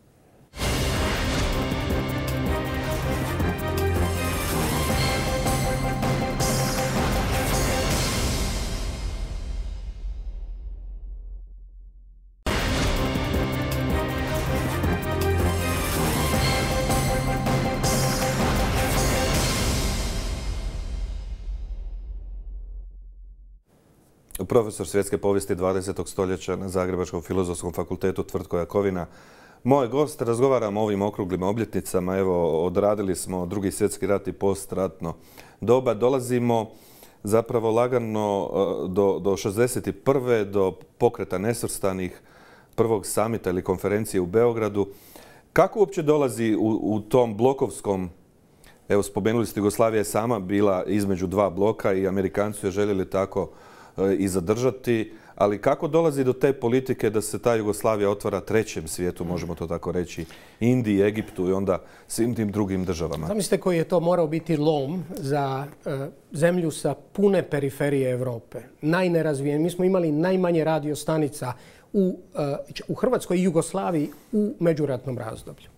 S1: Profesor svjetske povijesti dvadesetog stoljeća na Zagrebačkom filozofskom fakultetu Tvrtko Jakovina. Moj gost, razgovaramo o ovim okruglim obljetnicama. Evo, odradili smo Drugi svjetski rat i postratno doba. Dolazimo zapravo lagano do, do šezdeset prve do pokreta nesvrstanih, prvog samita ili konferencije u Beogradu. Kako uopće dolazi u, u tom blokovskom, evo spomenuli ste, Jugoslavija je sama bila između dva bloka i Amerikanci su je željeli tako i zadržati, ali kako dolazi do te politike da se ta Jugoslavija otvara trećem svijetu, možemo to tako reći, Indiji, Egiptu i onda svim tim drugim državama?
S2: Zamislite koji je to morao biti lom za uh, zemlju sa pune periferije Europe, najnerazvijenije. Mi smo imali najmanje radiostanica u, uh, u Hrvatskoj i Jugoslaviji u međuratnom razdoblju.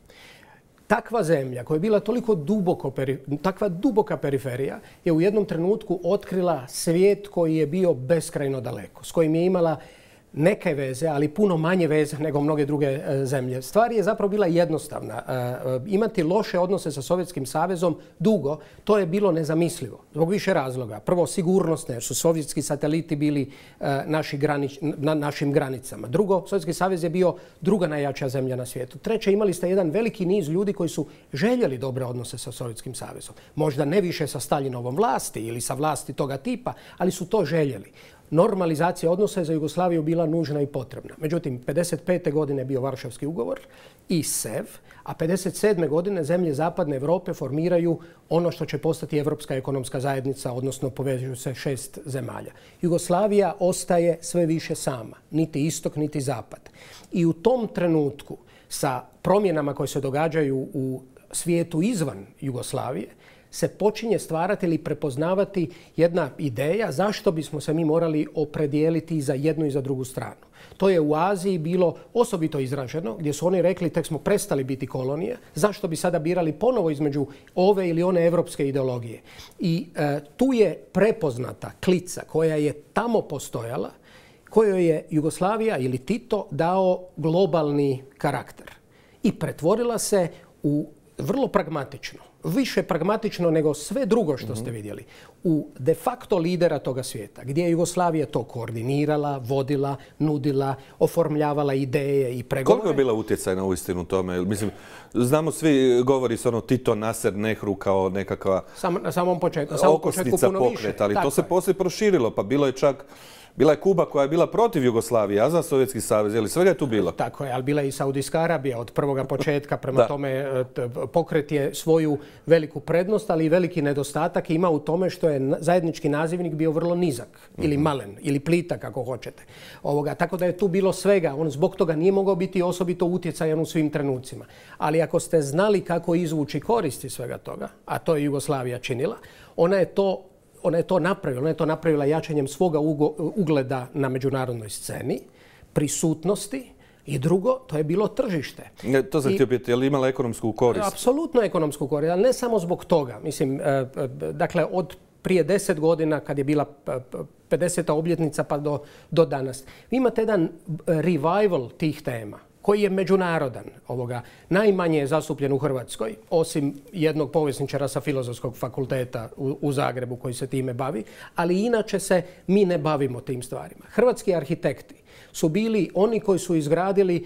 S2: Takva zemlja koja je bila toliko duboko, takva duboka periferija je u jednom trenutku otkrila svijet koji je bio beskrajno daleko, s kojim je imala neke veze, ali puno manje veze nego mnoge druge zemlje. Stvar je zapravo bila jednostavna. Imati loše odnose sa Sovjetskim savezom dugo, to je bilo nezamislivo. Zbog više razloga. Prvo, sigurnosne, jer su sovjetski sateliti bili naši granič, na našim granicama. Drugo, Sovjetski savez je bio druga najjača zemlja na svijetu. Treće, imali ste jedan veliki niz ljudi koji su željeli dobre odnose sa Sovjetskim savezom. Možda ne više sa Staljinovom vlasti ili sa vlasti toga tipa, ali su to željeli. Normalizacija odnosa je za Jugoslaviju bila nužna i potrebna. Međutim, pedeset pete godine je bio Varšavski ugovor i S E V, a pedeset sedme godine zemlje Zapadne Europe formiraju ono što će postati Europska ekonomska zajednica, odnosno povezuju se šest zemalja. Jugoslavija ostaje sve više sama, niti istok, niti zapad. I u tom trenutku sa promjenama koje se događaju u svijetu izvan Jugoslavije, se počinje stvarati ili prepoznavati jedna ideja zašto bismo se mi morali opredijeliti za jednu i za drugu stranu. To je u Aziji bilo osobito izraženo, gdje su oni rekli tek smo prestali biti kolonije, zašto bi sada birali ponovo između ove ili one evropske ideologije. I e, tu je prepoznata klica koja je tamo postojala, kojoj je Jugoslavija ili Tito dao globalni karakter i pretvorila se u vrlo pragmatično, više pragmatično nego sve drugo što ste vidjeli, u de facto lidera toga svijeta, gdje je Jugoslavija to koordinirala, vodila, nudila, oformljavala ideje i pregovore.
S1: Koliko je bila utjecajna uistinu tome? Mislim, znamo svi, govori se ono Tito, Nasser, Nehru kao nekakva
S2: Sam, na samom početku, na samom početku puno
S1: pokreta,
S2: više.
S1: Ali to se poslije proširilo, pa bilo je čak... Bila je Kuba koja je bila protiv Jugoslavije, a za Sovjetski savez, je li svega je tu bilo?
S2: Tako je, ali bila je i Saudijska Arabija od prvoga početka, prema tome pokret je svoju veliku prednost, ali i veliki nedostatak ima u tome što je zajednički nazivnik bio vrlo nizak, mm-hmm. ili malen, ili plitak ako hoćete. Ovoga, tako da je tu bilo svega, on zbog toga nije mogao biti osobito utjecajan u svim trenucima. Ali ako ste znali kako izvući koristi svega toga, a to je Jugoslavija činila, ona je to Ona je to napravila. Ona je to napravila jačanjem svoga ugleda na međunarodnoj sceni, prisutnosti i drugo, to je bilo tržište.
S1: Ne, to sam htio biti, je li imala ekonomsku korist?
S2: Apsolutno ekonomsku korist, ali ne samo zbog toga. Mislim, dakle, od prije deset godina, kad je bila pedeseta obljetnica pa do, do danas, vi imate jedan revival tih tema koji je međunarodan, ovoga, najmanje je zastupljen u Hrvatskoj, osim jednog povjesničara sa Filozofskog fakulteta u, u Zagrebu koji se time bavi, ali inače se mi ne bavimo tim stvarima. Hrvatski arhitekti su bili oni koji su izgradili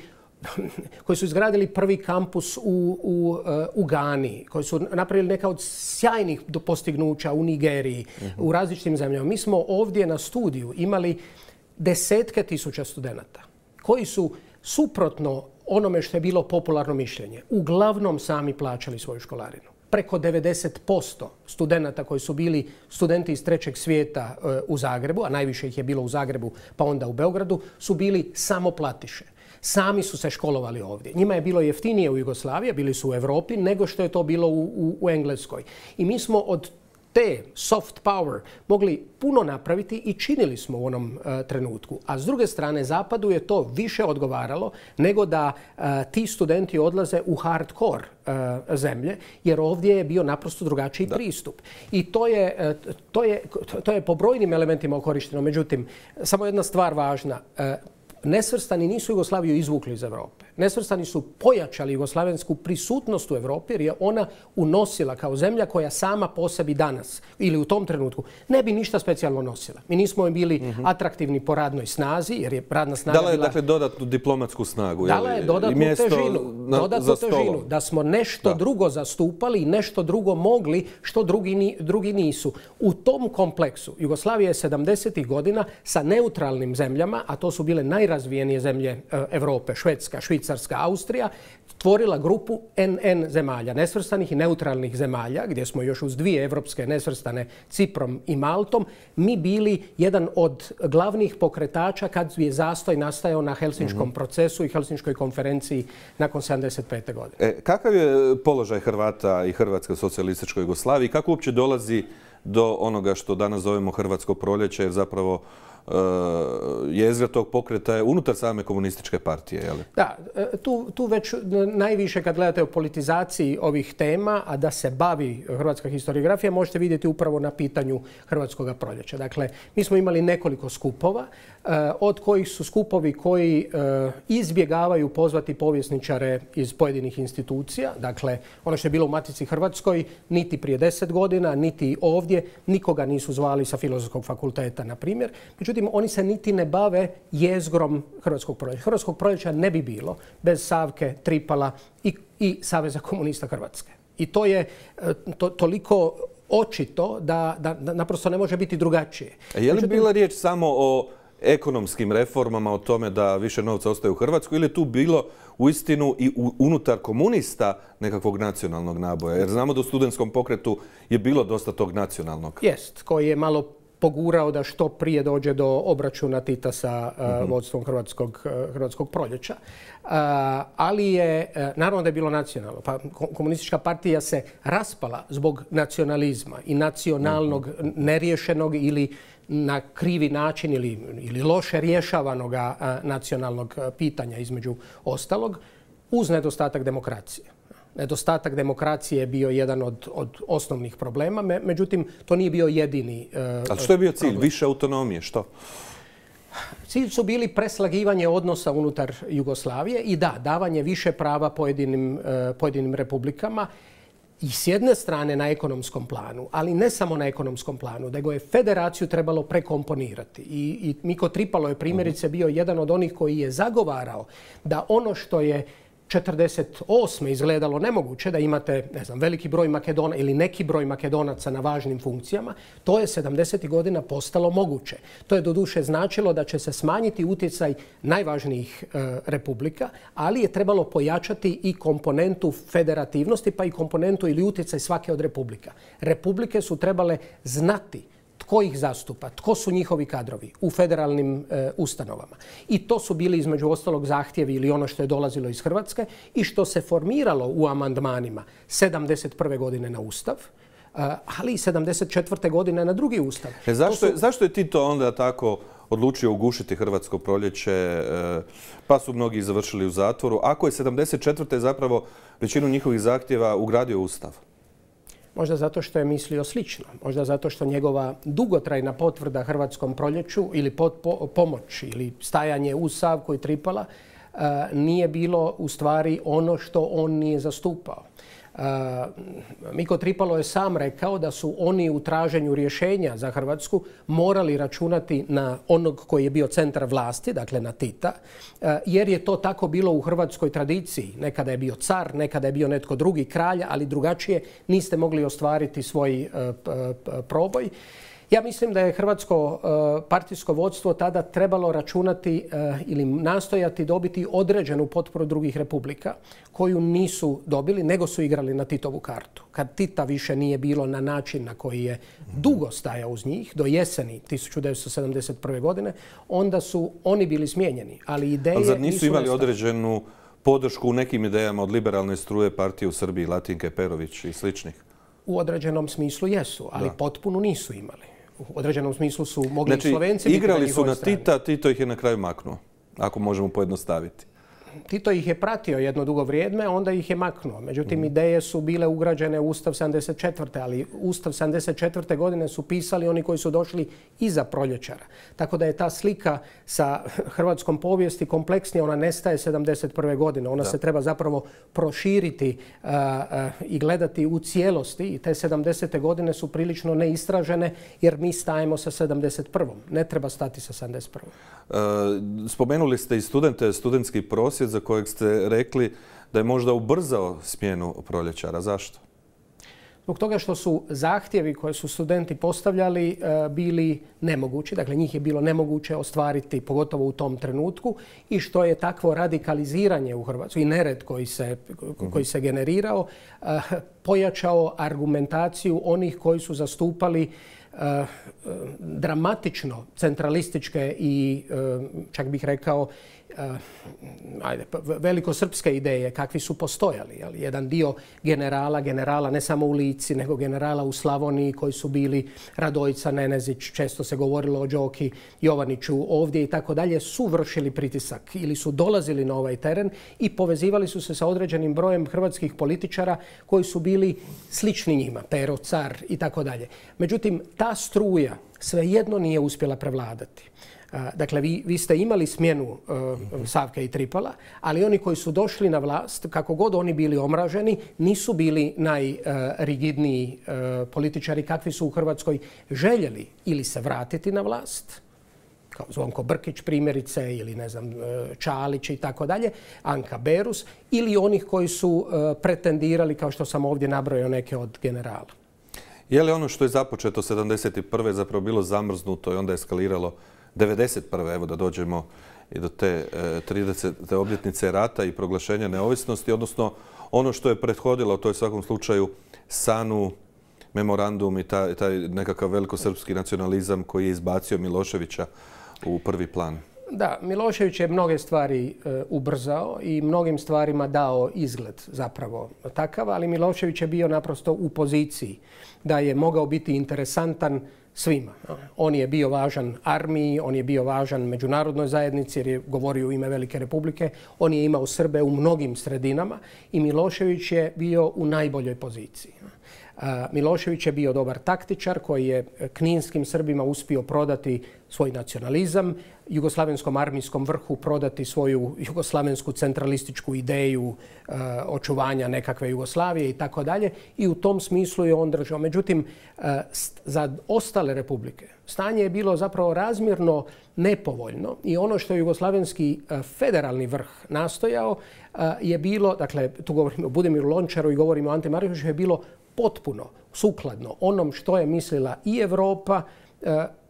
S2: koji su izgradili prvi kampus u, u, u Gani, koji su napravili neka od sjajnih postignuća u Nigeriji, uh-huh. u različitim zemljama. Mi smo ovdje na studiju imali desetke tisuća studenata koji su suprotno onome što je bilo popularno mišljenje, uglavnom sami plaćali svoju školarinu. Preko devedeset posto studenata koji su bili studenti iz trećeg svijeta u Zagrebu, a najviše ih je bilo u Zagrebu pa onda u Beogradu, su bili samoplatiše. Sami su se školovali ovdje. Njima je bilo jeftinije u Jugoslaviji, bili su u Europi, nego što je to bilo u, u, u Engleskoj. I mi smo od te soft power mogli puno napraviti i činili smo u onom uh, trenutku. A s druge strane, Zapadu je to više odgovaralo nego da uh, ti studenti odlaze u hardcore uh, zemlje, jer ovdje je bio naprosto drugačiji da. pristup. I to je, uh, to, je, to je po brojnim elementima okorišteno. Međutim, samo jedna stvar važna. Uh, Nesvrstani nisu Jugoslaviju izvukli iz Europe. Nesvrstani su pojačali jugoslavensku prisutnost u Europi jer je ona unosila kao zemlja koja sama po sebi danas ili u tom trenutku ne bi ništa specijalno nosila. Mi nismo bili mm-hmm. atraktivni po radnoj snazi jer je radna snaga
S1: dala je
S2: bila...
S1: dakle dodatnu diplomatsku snagu.
S2: Dala je dodatnu težinu.
S1: Na,
S2: dodatnu težinu. Da smo nešto da. drugo zastupali i nešto drugo mogli što drugi, ni, drugi nisu. U tom kompleksu Jugoslavija je sedamdesetih godina sa neutralnim zemljama, a to su bile najrazvijenije zemlje Europe, Švedska, Švicarska, Austrija, tvorila grupu en en zemalja, nesvrstanih i neutralnih zemalja, gdje smo još uz dvije evropske nesvrstane, Ciprom i Maltom, mi bili jedan od glavnih pokretača kad je zastoj nastajao na Helsinškom mm-hmm. procesu i Helsinškoj konferenciji nakon sedamdeset pete godine.
S1: E, kakav je položaj Hrvata i Hrvatske u socijalističkoj Jugoslaviji? Kako uopće dolazi do onoga što danas zovemo Hrvatsko proljeće, jer zapravo Uh, jezgra tog pokreta je unutar same komunističke partije, je li?
S2: Da, tu, tu već najviše kad gledate o politizaciji ovih tema, a da se bavi hrvatska historiografija, možete vidjeti upravo na pitanju Hrvatskog proljeća. Dakle, mi smo imali nekoliko skupova, uh, od kojih su skupovi koji uh, izbjegavaju pozvati povjesničare iz pojedinih institucija. Dakle, ono što je bilo u Matici Hrvatskoj, niti prije deset godina, niti ovdje, nikoga nisu zvali sa Filozofskog fakulteta, na primjer. Međutim, oni se niti ne bave jezgrom Hrvatskog proljeća. Hrvatskog proljeća ne bi bilo bez Savke, Tripala i, i Saveza komunista Hrvatske. I to je to, toliko očito da, da, da naprosto ne može biti drugačije.
S1: A je li Međutim, bila riječ samo o ekonomskim reformama, o tome da više novca ostaje u Hrvatskoj, ili je tu bilo uistinu i unutar komunista nekakvog nacionalnog naboja? Jer znamo da u studentskom pokretu je bilo dosta tog nacionalnog.
S2: Jest, koji je malo pogurao da što prije dođe do obračuna Tita sa uh, mm-hmm. vodstvom Hrvatskog, uh, Hrvatskog proljeća. Uh, ali je, uh, naravno da je bilo nacionalno. Pa komunistička partija se raspala zbog nacionalizma i nacionalnog mm-hmm. neriješenog ili na krivi način ili, ili loše rješavanog uh, nacionalnog uh, pitanja između ostalog, uz nedostatak demokracije. Nedostatak demokracije je bio jedan od, od osnovnih problema, Me, međutim, to nije bio jedini uh,
S1: Ali što je bio cilj? Problem. Više autonomije? Što?
S2: Cilj su bili preslagivanje odnosa unutar Jugoslavije i da, davanje više prava pojedinim, uh, pojedinim republikama i s jedne strane na ekonomskom planu, ali ne samo na ekonomskom planu, nego je federaciju trebalo prekomponirati. I, i Miko Tripalo je primjerice bio jedan od onih koji je zagovarao da ono što je četrdeset osme izgledalo nemoguće, da imate, ne znam, veliki broj Makedona ili neki broj Makedonaca na važnim funkcijama, to je sedamdesetih godina postalo moguće. To je doduše značilo da će se smanjiti utjecaj najvažnijih e, republika, ali je trebalo pojačati i komponentu federativnosti, pa i komponentu ili utjecaj svake od republika. Republike su trebale znati tko ih zastupa, tko su njihovi kadrovi u federalnim e, ustanovama. I to su bili između ostalog zahtjevi ili ono što je dolazilo iz Hrvatske i što se formiralo u amandmanima sedamdeset prve godine na Ustav, e, ali i sedamdeset četvrte godine na drugi Ustav.
S1: E, zašto,
S2: su...
S1: je, zašto je Tito onda tako odlučio ugušiti Hrvatsko proljeće, e, pa su mnogi završili u zatvoru, ako je sedamdeset četvrte zapravo većinu njihovih zahtjeva ugradio u Ustav?
S2: Možda zato što je mislio slično. Možda zato što njegova dugotrajna potvrda Hrvatskom proljeću ili pot, po, pomoć ili stajanje uz Savku i Tripala uh, nije bilo u stvari ono što on nije zastupao. Uh, Miko Tripalo je sam rekao da su oni u traženju rješenja za Hrvatsku morali računati na onog koji je bio centar vlasti, dakle na Tita, uh, jer je to tako bilo u hrvatskoj tradiciji. Nekada je bio car, nekada je bio netko drugi kralj, ali drugačije niste mogli ostvariti svoj uh, proboj. Ja mislim da je hrvatsko uh, partijsko vodstvo tada trebalo računati uh, ili nastojati dobiti određenu potporu drugih republika koju nisu dobili, nego su igrali na Titovu kartu. Kad Tita više nije bilo na način na koji je dugo stajao uz njih, do jeseni tisuću devetsto sedamdeset prve godine, onda su oni bili smijenjeni. Ali ideje
S1: Ali zar nisu,
S2: nisu
S1: imali
S2: nestali.
S1: Određenu podršku u nekim idejama od liberalne struje partije u Srbiji, Latinke Perović i sličnih?
S2: U određenom smislu jesu, ali da. potpuno nisu imali. U određenom smislu su mogli
S1: znači,
S2: Slovenci biti
S1: igrali
S2: na
S1: su na
S2: strani.
S1: Tita, Tito ih je na kraju maknuo, ako možemo pojednostaviti.
S2: Tito ih je pratio jedno dugo vrijeme, onda ih je maknuo. Međutim, mm. ideje su bile ugrađene u Ustav sedamdeset četvrte. ali Ustav sedamdeset četvrte godine su pisali oni koji su došli iza proljećara. Tako da je ta slika sa hrvatskom povijesti kompleksnija, ona nestaje sedamdeset prve godine. Ona da. se treba zapravo proširiti uh, uh, i gledati u cijelosti. I te sedamdesete godine su prilično neistražene jer mi stajemo sa sedamdeset prvom. Ne treba stati sa sedamdeset prvom.
S1: Uh, spomenuli ste i studente, studentski prosvjed za kojeg ste rekli da je možda ubrzao smjenu proljećara. Zašto?
S2: Zbog toga što su zahtjevi koje su studenti postavljali bili nemogući. Dakle, njih je bilo nemoguće ostvariti, pogotovo u tom trenutku, i što je takvo radikaliziranje u Hrvatskoj i nered koji se, koji se generirao pojačao argumentaciju onih koji su zastupali dramatično centralističke i, čak bih rekao, ajde, velikosrpske ideje kakvi su postojali. Ali jedan dio generala, generala ne samo u Lici, nego generala u Slavoniji koji su bili Radojica, Nenezić, često se govorilo o Đoki Jovaniću ovdje i tako dalje, su vršili pritisak ili su dolazili na ovaj teren i povezivali su se sa određenim brojem hrvatskih političara koji su bili slični njima, Pero, Car i tako dalje. Međutim, ta struja svejedno nije uspjela prevladati. Dakle, vi, vi ste imali smjenu uh, Savke i Tripala, ali oni koji su došli na vlast, kako god oni bili omraženi, nisu bili najrigidniji uh, političari kakvi su u Hrvatskoj željeli ili se vratiti na vlast, kao Zvonko Brkić primjerice, ili ne znam, Čalić i tako dalje, Anka Berus, ili onih koji su uh, pretendirali, kao što sam ovdje nabrojao, neke od generala.
S1: Je li ono što je započeto sedamdeset prve zapravo bilo zamrznuto i onda eskaliralo devedeset prve evo da dođemo i do te tridesete obljetnice rata i proglašenja neovisnosti, odnosno ono što je prethodilo, to je u svakom slučaju Sanu, memorandum i taj, taj nekakav velikosrpski nacionalizam koji je izbacio Miloševića u prvi plan.
S2: Da, Milošević je mnoge stvari e, ubrzao i mnogim stvarima dao izgled zapravo takav, ali Milošević je bio naprosto u poziciji da je mogao biti interesantan svima. On je bio važan armiji, on je bio važan međunarodnoj zajednici jer je govorio u ime Velike Republike, on je imao Srbe u mnogim sredinama i Milošević je bio u najboljoj poziciji. Milošević je bio dobar taktičar koji je kninskim Srbima uspio prodati svoj nacionalizam, jugoslavenskom armijskom vrhu prodati svoju jugoslavensku centralističku ideju uh, očuvanja nekakve Jugoslavije i tako dalje. I u tom smislu je on držao. Međutim, uh, za ostale republike stanje je bilo zapravo razmjerno nepovoljno i ono što je jugoslavenski uh, federalni vrh nastojao uh, je bilo, dakle, tu govorimo o Budimiru Lončaru i govorimo o Ante Markoviću, je bilo potpuno sukladno onom što je mislila i Europa uh,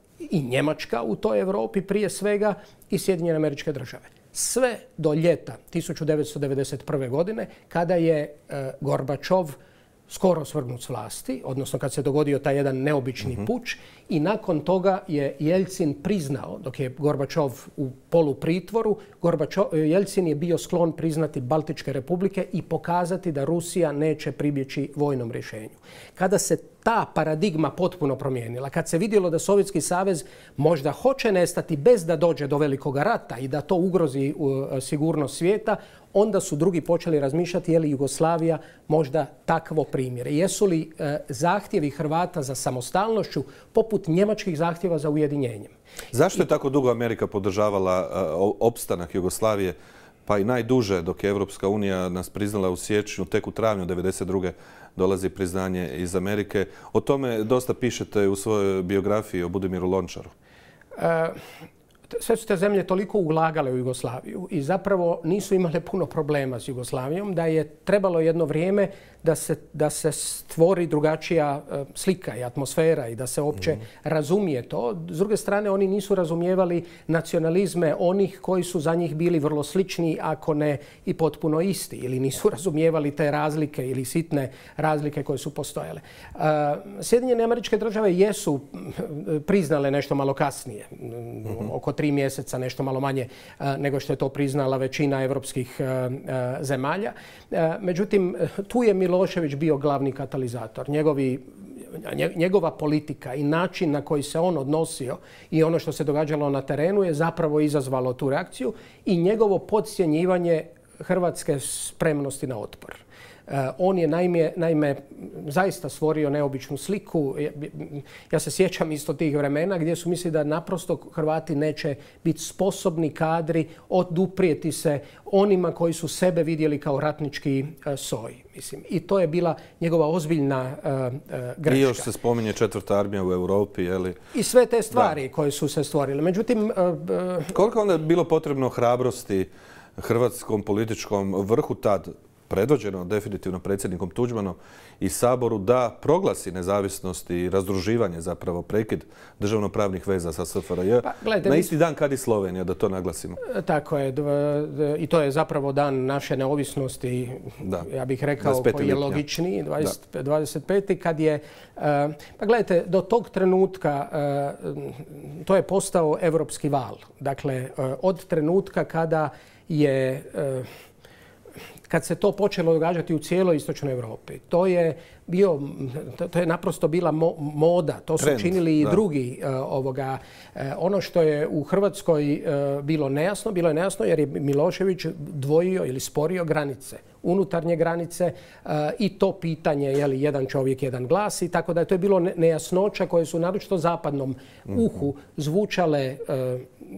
S2: i Njemačka u toj Europi prije svega i Sjedinjene Američke Države. Sve do ljeta tisuću devetsto devedeset prve. godine kada je e, Gorbačov skoro svrgnut s vlasti, odnosno kad se dogodio taj jedan neobični mm-hmm. puč i nakon toga je Jeljcin priznao, dok je Gorbačov u polupritvoru, Gorbačov, Jeljcin je bio sklon priznati Baltičke republike i pokazati da Rusija neće pribjeći vojnom rješenju. Kada se ta paradigma potpuno promijenila, kad se vidjelo da Sovjetski savez možda hoće nestati bez da dođe do velikog rata i da to ugrozi sigurnost svijeta, onda su drugi počeli razmišljati je li Jugoslavija možda takvo primjer. Jesu li e, zahtjevi Hrvata za samostalnošću poput njemačkih zahtjeva za ujedinjenjem.
S1: Zašto je tako dugo Amerika podržavala uh, opstanak Jugoslavije, pa i najduže, dok je Evropska unija nas priznala u siječnju, tek u travnju devedeset druge dolazi priznanje iz Amerike. O tome dosta pišete u svojoj biografiji o Budimiru Lončaru.
S2: Uh, Sve su te zemlje toliko ulagale u Jugoslaviju i zapravo nisu imale puno problema s Jugoslavijom da je trebalo jedno vrijeme da se, da se stvori drugačija slika i atmosfera i da se uopće mm. razumije to. S druge strane, oni nisu razumijevali nacionalizme onih koji su za njih bili vrlo slični, ako ne i potpuno isti, ili nisu razumijevali te razlike ili sitne razlike koje su postojale. Uh, Sjedinjene Američke Države jesu priznale nešto malo kasnije, mm-hmm. oko tri mjeseca, nešto malo manje nego što je to priznala većina europskih zemalja. Međutim, tu je Milošević bio glavni katalizator. Njegovi Njegova politika i način na koji se on odnosio i ono što se događalo na terenu je zapravo izazvalo tu reakciju i njegovo podcjenjivanje hrvatske spremnosti na otpor. On je naime, naime zaista stvorio neobičnu sliku. Ja se sjećam isto tih vremena gdje su mislili da naprosto Hrvati neće biti sposobni, kadri oduprijeti se onima koji su sebe vidjeli kao ratnički soj. Mislim. I to je bila njegova ozbiljna uh, greška.
S1: I još se spominje četvrta armija u Europi, je li?
S2: I sve te stvari da. koje su se stvorile. Međutim, uh,
S1: koliko onda je bilo potrebno hrabrosti hrvatskom političkom vrhu tad, predvođeno definitivno predsjednikom Tuđmanom i Saboru, da proglasi nezavisnost i razdruživanje, zapravo prekid državnopravnih veza sa S F R J pa, gledajte, na isti dan kad i Slovenija, da to naglasimo.
S2: Tako je. I to je zapravo dan naše neovisnosti, da. ja bih rekao, koji je logičniji, dvadeset peti kad je... Pa gledajte, do tog trenutka to je postao evropski val. Dakle, od trenutka kada je... kad se to počelo događati u cijeloj istočnoj Europi. To je bio, to je naprosto bila mo, moda. To su Trend, činili i da. drugi uh, ovoga. Uh, ono što je u Hrvatskoj uh, bilo nejasno, bilo je nejasno jer je Milošević dvojio ili sporio granice, unutarnje granice uh, i to pitanje je li jedan čovjek, jedan glas i tako da je to je bilo nejasnoća koje su naročito zapadnom uhu zvučale uh,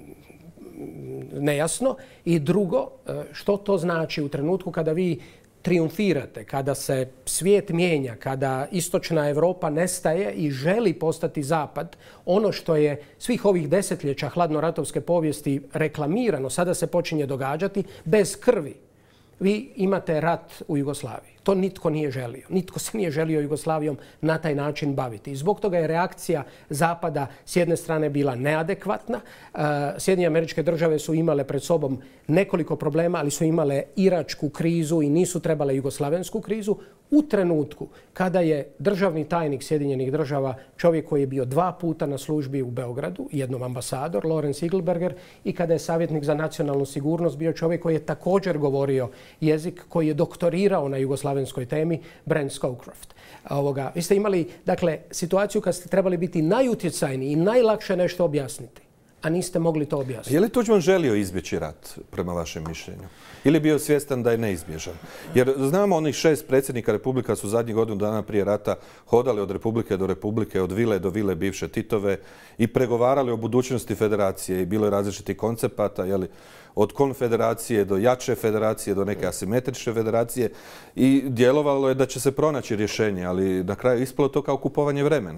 S2: nejasno. I drugo, što to znači u trenutku kada vi triumfirate, kada se svijet mijenja, kada istočna Europa nestaje i želi postati zapad, ono što je svih ovih desetljeća hladnoratovske povijesti reklamirano, sada se počinje događati bez krvi. Vi imate rat u Jugoslaviji. To nitko nije želio. Nitko se nije želio Jugoslavijom na taj način baviti. I zbog toga je reakcija Zapada s jedne strane bila neadekvatna. Sjedinjene Američke Države su imale pred sobom nekoliko problema, ali su imale iračku krizu i nisu trebale jugoslavensku krizu. U trenutku kada je državni tajnik Sjedinjenih Država, čovjek koji je bio dva puta na službi u Beogradu, jednom ambasador, Lawrence Eagleberger, i kada je savjetnik za nacionalnu sigurnost bio čovjek koji je također govorio jezik, koji je doktorirao na jugoslavenskoj temi, Brent Scowcroft. Ovoga, vi ste imali dakle, situaciju kad ste trebali biti najutjecajniji i najlakše nešto objasniti, a niste mogli to objasniti.
S1: Je li Tuđman želio izbjeći rat, prema vašem mišljenju? Ili bio svjestan da je neizbježan? Jer znamo, onih šest predsjednika Republika su zadnjih godinu dana prije rata hodali od republike do republike, od vile do vile bivše Titove i pregovarali o budućnosti federacije. I bilo je različitih koncepata, je li, od konfederacije do jače federacije, do neke asimetrične federacije. I djelovalo je da će se pronaći rješenje, ali na kraju ispalo to kao kupovanje vremena.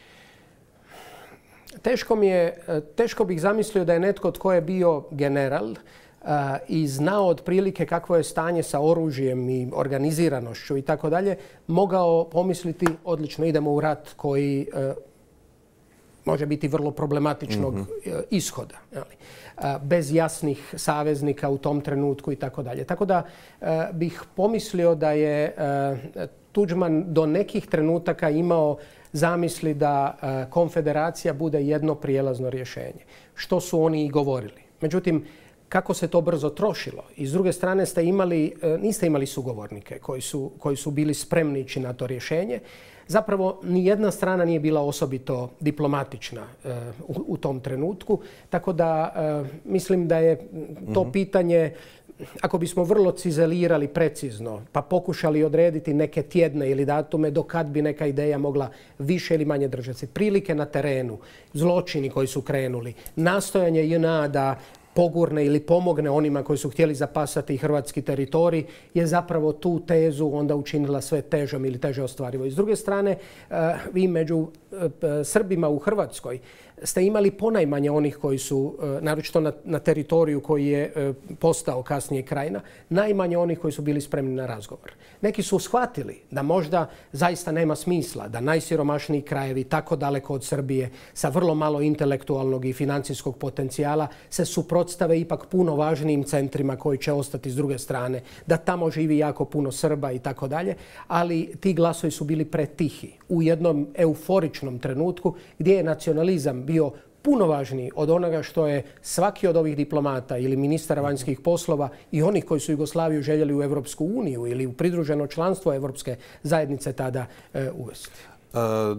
S2: Teško mi je, teško bih zamislio da je netko tko je bio general uh, i znao otprilike kakvo je stanje sa oružjem i organiziranošću i tako dalje, mogao pomisliti odlično idemo u rat koji uh, može biti vrlo problematičnog mm-hmm. ishoda. Jeli? Uh, bez jasnih saveznika u tom trenutku i tako dalje. Tako da uh, bih pomislio da je uh, Tuđman do nekih trenutaka imao zamisli da uh, konfederacija bude jedno prijelazno rješenje. Što su oni i govorili. Međutim, kako se to brzo trošilo. I s druge strane ste imali, uh, niste imali sugovornike koji su, koji su bili spremni ići na to rješenje. Zapravo, ni jedna strana nije bila osobito diplomatična uh, u, u tom trenutku. Tako da uh, mislim da je to mm-hmm. pitanje, ako bismo vrlo cizelirali precizno, pa pokušali odrediti neke tjedne ili datume do kad bi neka ideja mogla više ili manje držati. Prilike na terenu, zločini koji su krenuli, nastojanje J N A da pogurne ili pomogne onima koji su htjeli zapasati hrvatski teritorij, je zapravo tu tezu onda učinila sve težom ili teže ostvarivo. I s druge strane, vi među Srbima u Hrvatskoj ste imali ponajmanje onih koji su, naročito na, na teritoriju koji je postao kasnije Krajina, najmanje onih koji su bili spremni na razgovor. Neki su shvatili da možda zaista nema smisla da najsiromašniji krajevi tako daleko od Srbije sa vrlo malo intelektualnog i financijskog potencijala se suprotstave ipak puno važnijim centrima koji će ostati s druge strane, da tamo živi jako puno Srba i tako dalje, ali ti glasovi su bili pretihi u jednom euforičnom trenutku gdje je nacionalizam bio puno važniji od onoga što je svaki od ovih diplomata ili ministara vanjskih poslova i onih koji su Jugoslaviju željeli u Europsku uniju ili u pridruženo članstvo Europske zajednice tada e, uvesti.
S1: E,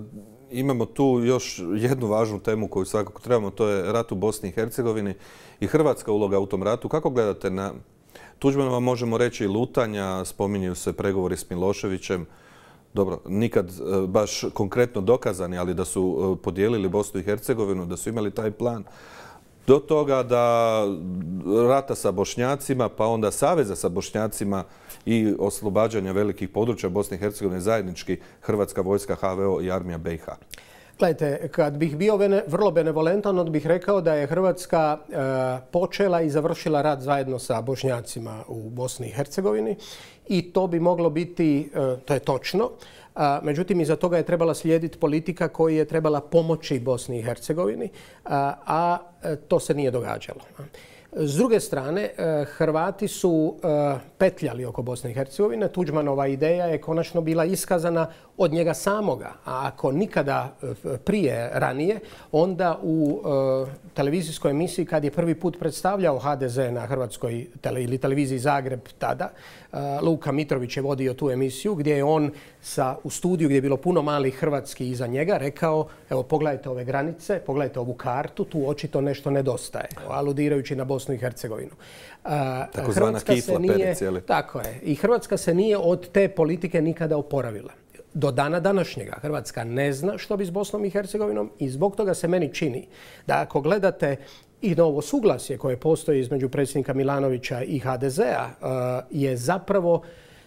S1: imamo tu još jednu važnu temu koju svakako trebamo, to je rat u Bosni i Hercegovini i hrvatska uloga u tom ratu. Kako gledate na Tuđmanova, možemo reći, lutanja, spominju se pregovori s Miloševićem, dobro, nikad baš konkretno dokazani, ali da su podijelili Bosnu i Hercegovinu, da su imali taj plan, do toga da rata sa Bošnjacima, pa onda saveza sa Bošnjacima i oslobađanja velikih područja Bosne i Hercegovine zajednički Hrvatska vojska, H V O i armija B i H.
S2: Gledajte, kad bih bio bene, vrlo benevolentan, onda bih rekao da je Hrvatska e, počela i završila rat zajedno sa Bošnjacima u Bosni i Hercegovini i to bi moglo biti, e, to je točno. A, međutim, iza toga je trebala slijediti politika koja je trebala pomoći Bosni i Hercegovini, a, a to se nije događalo. S druge strane, Hrvati su petljali oko Bosne i Hercegovine. Tuđmanova ideja je konačno bila iskazana od njega samoga. A ako nikada prije, ranije, onda u televizijskoj emisiji kad je prvi put predstavljao H D Z na Hrvatskoj tele, ili televiziji Zagreb tada, Luka Mitrović je vodio tu emisiju gdje je on sa, u studiju gdje je bilo puno malih hrvatski iza njega rekao, evo pogledajte ove granice, pogledajte ovu kartu, tu očito nešto nedostaje, aludirajući na Bosnu i Hercegovinu.
S1: Takozvana kitla pericijeli.
S2: Tako je. I Hrvatska se nije od te politike nikada oporavila. Do dana današnjega Hrvatska ne zna što bi s Bosnom i Hercegovinom i zbog toga se meni čini da ako gledate i novo suglasje koje postoji između predsjednika Milanovića i H D Z-a je zapravo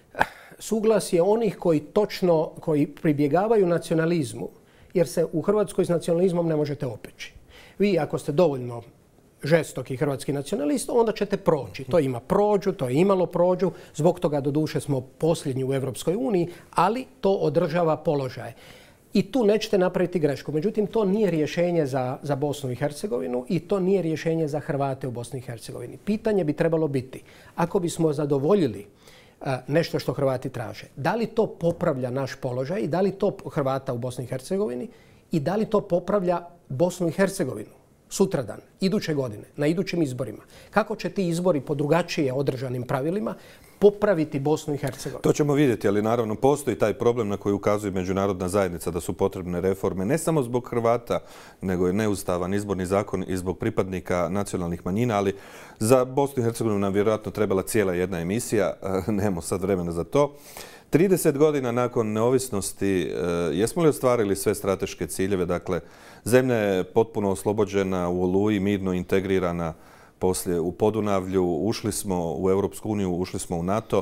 S2: suglasje onih koji točno, koji pribjegavaju nacionalizmu, jer se u Hrvatskoj s nacionalizmom ne možete opeći. Vi ako ste dovoljno žestoki hrvatski nacionalist, onda ćete proći. To ima prođu, to je imalo prođu, zbog toga doduše smo posljednji u Europskoj uniji, ali to održava položaj. I tu nećete napraviti grešku. Međutim, to nije rješenje za, za Bosnu i Hercegovinu i to nije rješenje za Hrvate u Bosni i Hercegovini. Pitanje bi trebalo biti, ako bismo zadovoljili uh, nešto što Hrvati traže, da li to popravlja naš položaj i da li to Hrvata u Bosni i Hercegovini i da li to popravlja Bosnu i Hercegovinu sutradan, iduće godine, na idućim izborima. Kako će ti izbori po drugačije održanim pravilima popraviti Bosnu i Hercegovinu?
S1: To ćemo vidjeti, ali naravno postoji taj problem na koji ukazuje međunarodna zajednica da su potrebne reforme ne samo zbog Hrvata, nego je neustavan izborni zakon i zbog pripadnika nacionalnih manjina, ali za Bosnu i Hercegovinu nam vjerojatno trebala cijela jedna emisija, nemamo sad vremena za to. trideset godina nakon neovisnosti, jesmo li ostvarili sve strateške ciljeve? Dakle, zemlja je potpuno oslobođena u Oluji, mirno integrirana poslije u Podunavlju, ušli smo u Europsku uniju, ušli smo u NATO.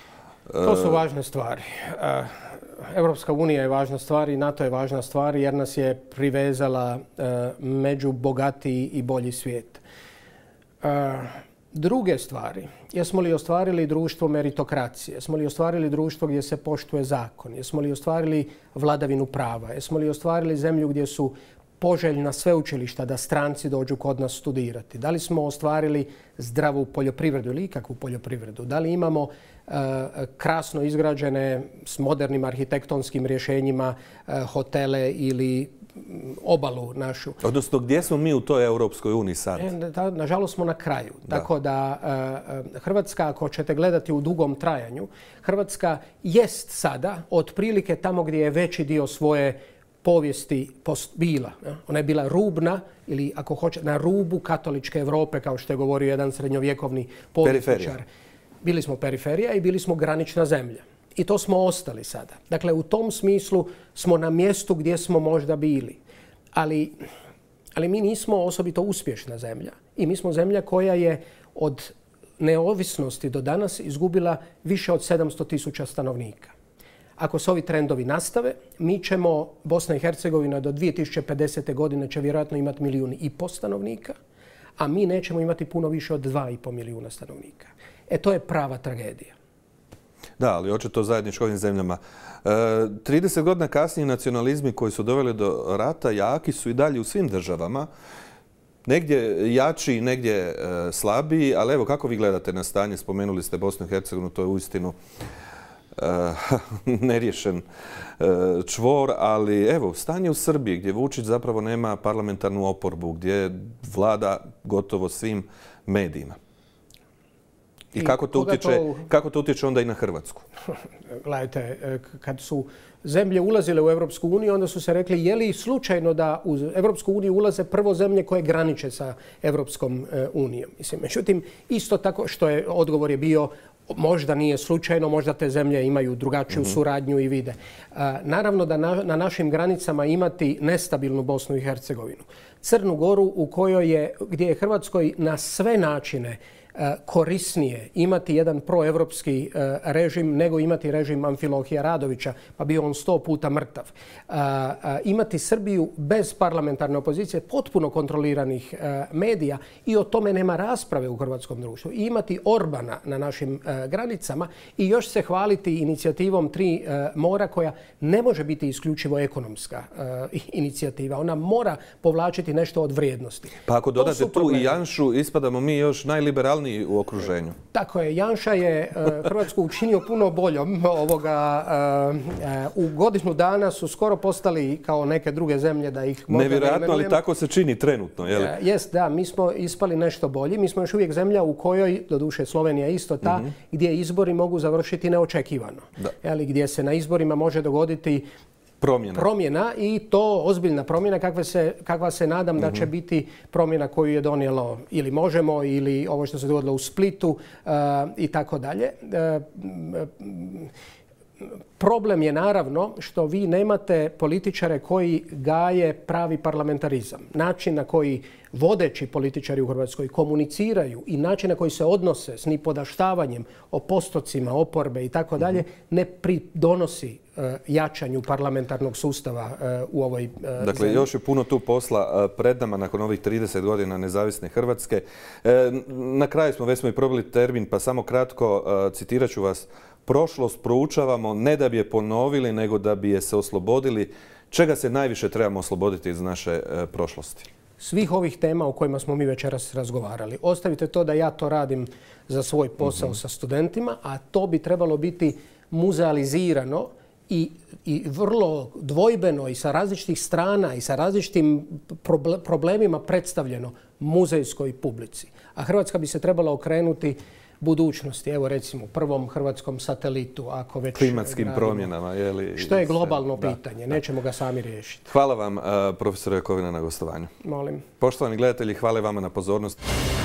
S2: To su važne stvari. Europska unija je važna stvar i NATO je važna stvar jer nas je privezala među bogatiji i bolji svijet. Druge stvari, jesmo li ostvarili društvo meritokracije, jesmo li ostvarili društvo gdje se poštuje zakon, jesmo li ostvarili vladavinu prava, jesmo li ostvarili zemlju gdje su poželjna sveučilišta da stranci dođu kod nas studirati, da li smo ostvarili zdravu poljoprivredu ili ikakvu poljoprivredu, da li imamo uh, krasno izgrađene s modernim arhitektonskim rješenjima uh, hotele ili obalu našu.
S1: Odnosno, gdje smo mi u toj Europskoj uniji sad?
S2: E, nažalost smo na kraju. Da. Tako da uh, Hrvatska, ako ćete gledati u dugom trajanju, Hrvatska jest sada otprilike tamo gdje je veći dio svoje povijesti bila. Ona je bila rubna ili ako hoće na rubu katoličke Europe, kao što je govorio jedan srednjovjekovni povjesničar. Bili smo periferija i bili smo granična zemlja. I to smo ostali sada. Dakle, u tom smislu smo na mjestu gdje smo možda bili. Ali, ali mi nismo osobito uspješna zemlja. I mi smo zemlja koja je od neovisnosti do danas izgubila više od sedamsto tisuća stanovnika. Ako se ovi trendovi nastave, mi ćemo, Bosna i Hercegovina do dvije tisuće pedesete. godine će vjerojatno imati milijun i pol stanovnika, a mi nećemo imati puno više od dva i pol milijuna stanovnika. E, to je prava tragedija.
S1: Da, ali očito zajedničko ovim zemljama. E, trideset godina kasnije nacionalizmi koji su doveli do rata jaki su i dalje u svim državama. Negdje jači, negdje e, slabiji, ali evo kako vi gledate na stanje? Spomenuli ste Bosnu i Hercegovinu, to je uistinu neriješen čvor, ali evo, stanje u Srbiji gdje Vučić zapravo nema parlamentarnu oporbu, gdje vlada gotovo svim medijima. I, I kako, to utječe, to... kako to utječe onda i na Hrvatsku?
S2: Gledajte, kad su zemlje ulazile u Europsku uniju, onda su se rekli je li slučajno da u Europsku uniju ulaze prvo zemlje koje graniče sa Europskom unijom. Mislim, međutim, isto tako što je odgovor je bio možda nije slučajno, možda te zemlje imaju drugačiju mm-hmm. suradnju i vide. A, naravno da na, na našim granicama imati nestabilnu Bosnu i Hercegovinu. Crnu Goru u kojoj je, gdje je Hrvatskoj na sve načine korisnije imati jedan proevropski režim nego imati režim Amfilohija Radovića, pa bio on sto puta mrtav. Imati Srbiju bez parlamentarne opozicije, potpuno kontroliranih medija i o tome nema rasprave u hrvatskom društvu. I imati Orbana na našim granicama i još se hvaliti inicijativom Tri mora koja ne može biti isključivo ekonomska inicijativa. Ona mora povlačiti nešto od vrijednosti.
S1: Pa ako dodate tu i Janšu, ispadamo mi još najliberalniji u okruženju.
S2: Tako je. Janša je uh, Hrvatsku učinio puno boljom. Ovoga, uh, uh, u godinu dana su skoro postali kao neke druge zemlje da ih možda
S1: nevjerojatno, ali tako se čini trenutno. Je li? Uh,
S2: jest, da. Mi smo ispali nešto bolji. Mi smo još uvijek zemlja u kojoj, doduše Slovenija isto ta, mm-hmm. gdje izbori mogu završiti neočekivano. Jeli, gdje se na izborima može dogoditi
S1: Promjena.
S2: promjena i to ozbiljna promjena kakva se, kakva se nadam mm-hmm. da će biti promjena koju je donijelo ili Možemo ili ovo što se dogodilo u Splitu uh, i tako dalje. Problem je naravno što vi nemate političare koji gaje pravi parlamentarizam. Način na koji vodeći političari u Hrvatskoj komuniciraju i način na koji se odnose s nipodaštavanjem o postocima oporbe i tako dalje ne pridonosi uh, jačanju parlamentarnog sustava uh, u ovoj uh,
S1: Dakle,
S2: zemlji.
S1: još je puno tu posla uh, pred nama nakon ovih trideset godina nezavisne Hrvatske. Uh, na kraju smo, već smo i probili termin, pa samo kratko uh, citirat ću vas. Prošlost proučavamo ne da bi je ponovili, nego da bi je se oslobodili. Čega se najviše trebamo osloboditi iz naše uh, prošlosti?
S2: Svih ovih tema o kojima smo mi večeras razgovarali. Ostavite to da ja to radim za svoj posao mm-hmm. sa studentima, a to bi trebalo biti muzealizirano i, i vrlo dvojbeno i sa različitih strana i sa različitim problemima predstavljeno muzejskoj publici. A Hrvatska bi se trebala okrenuti budućnosti, evo recimo prvom hrvatskom satelitu, ako već
S1: klimatskim
S2: gradimo,
S1: promjenama, je li,
S2: što je globalno
S1: da,
S2: pitanje,
S1: da.
S2: nećemo ga sami riješiti.
S1: Hvala vam, profesor Jakovina, na gostovanju.
S2: Molim.
S1: Poštovani gledatelji, hvala vama na pozornost.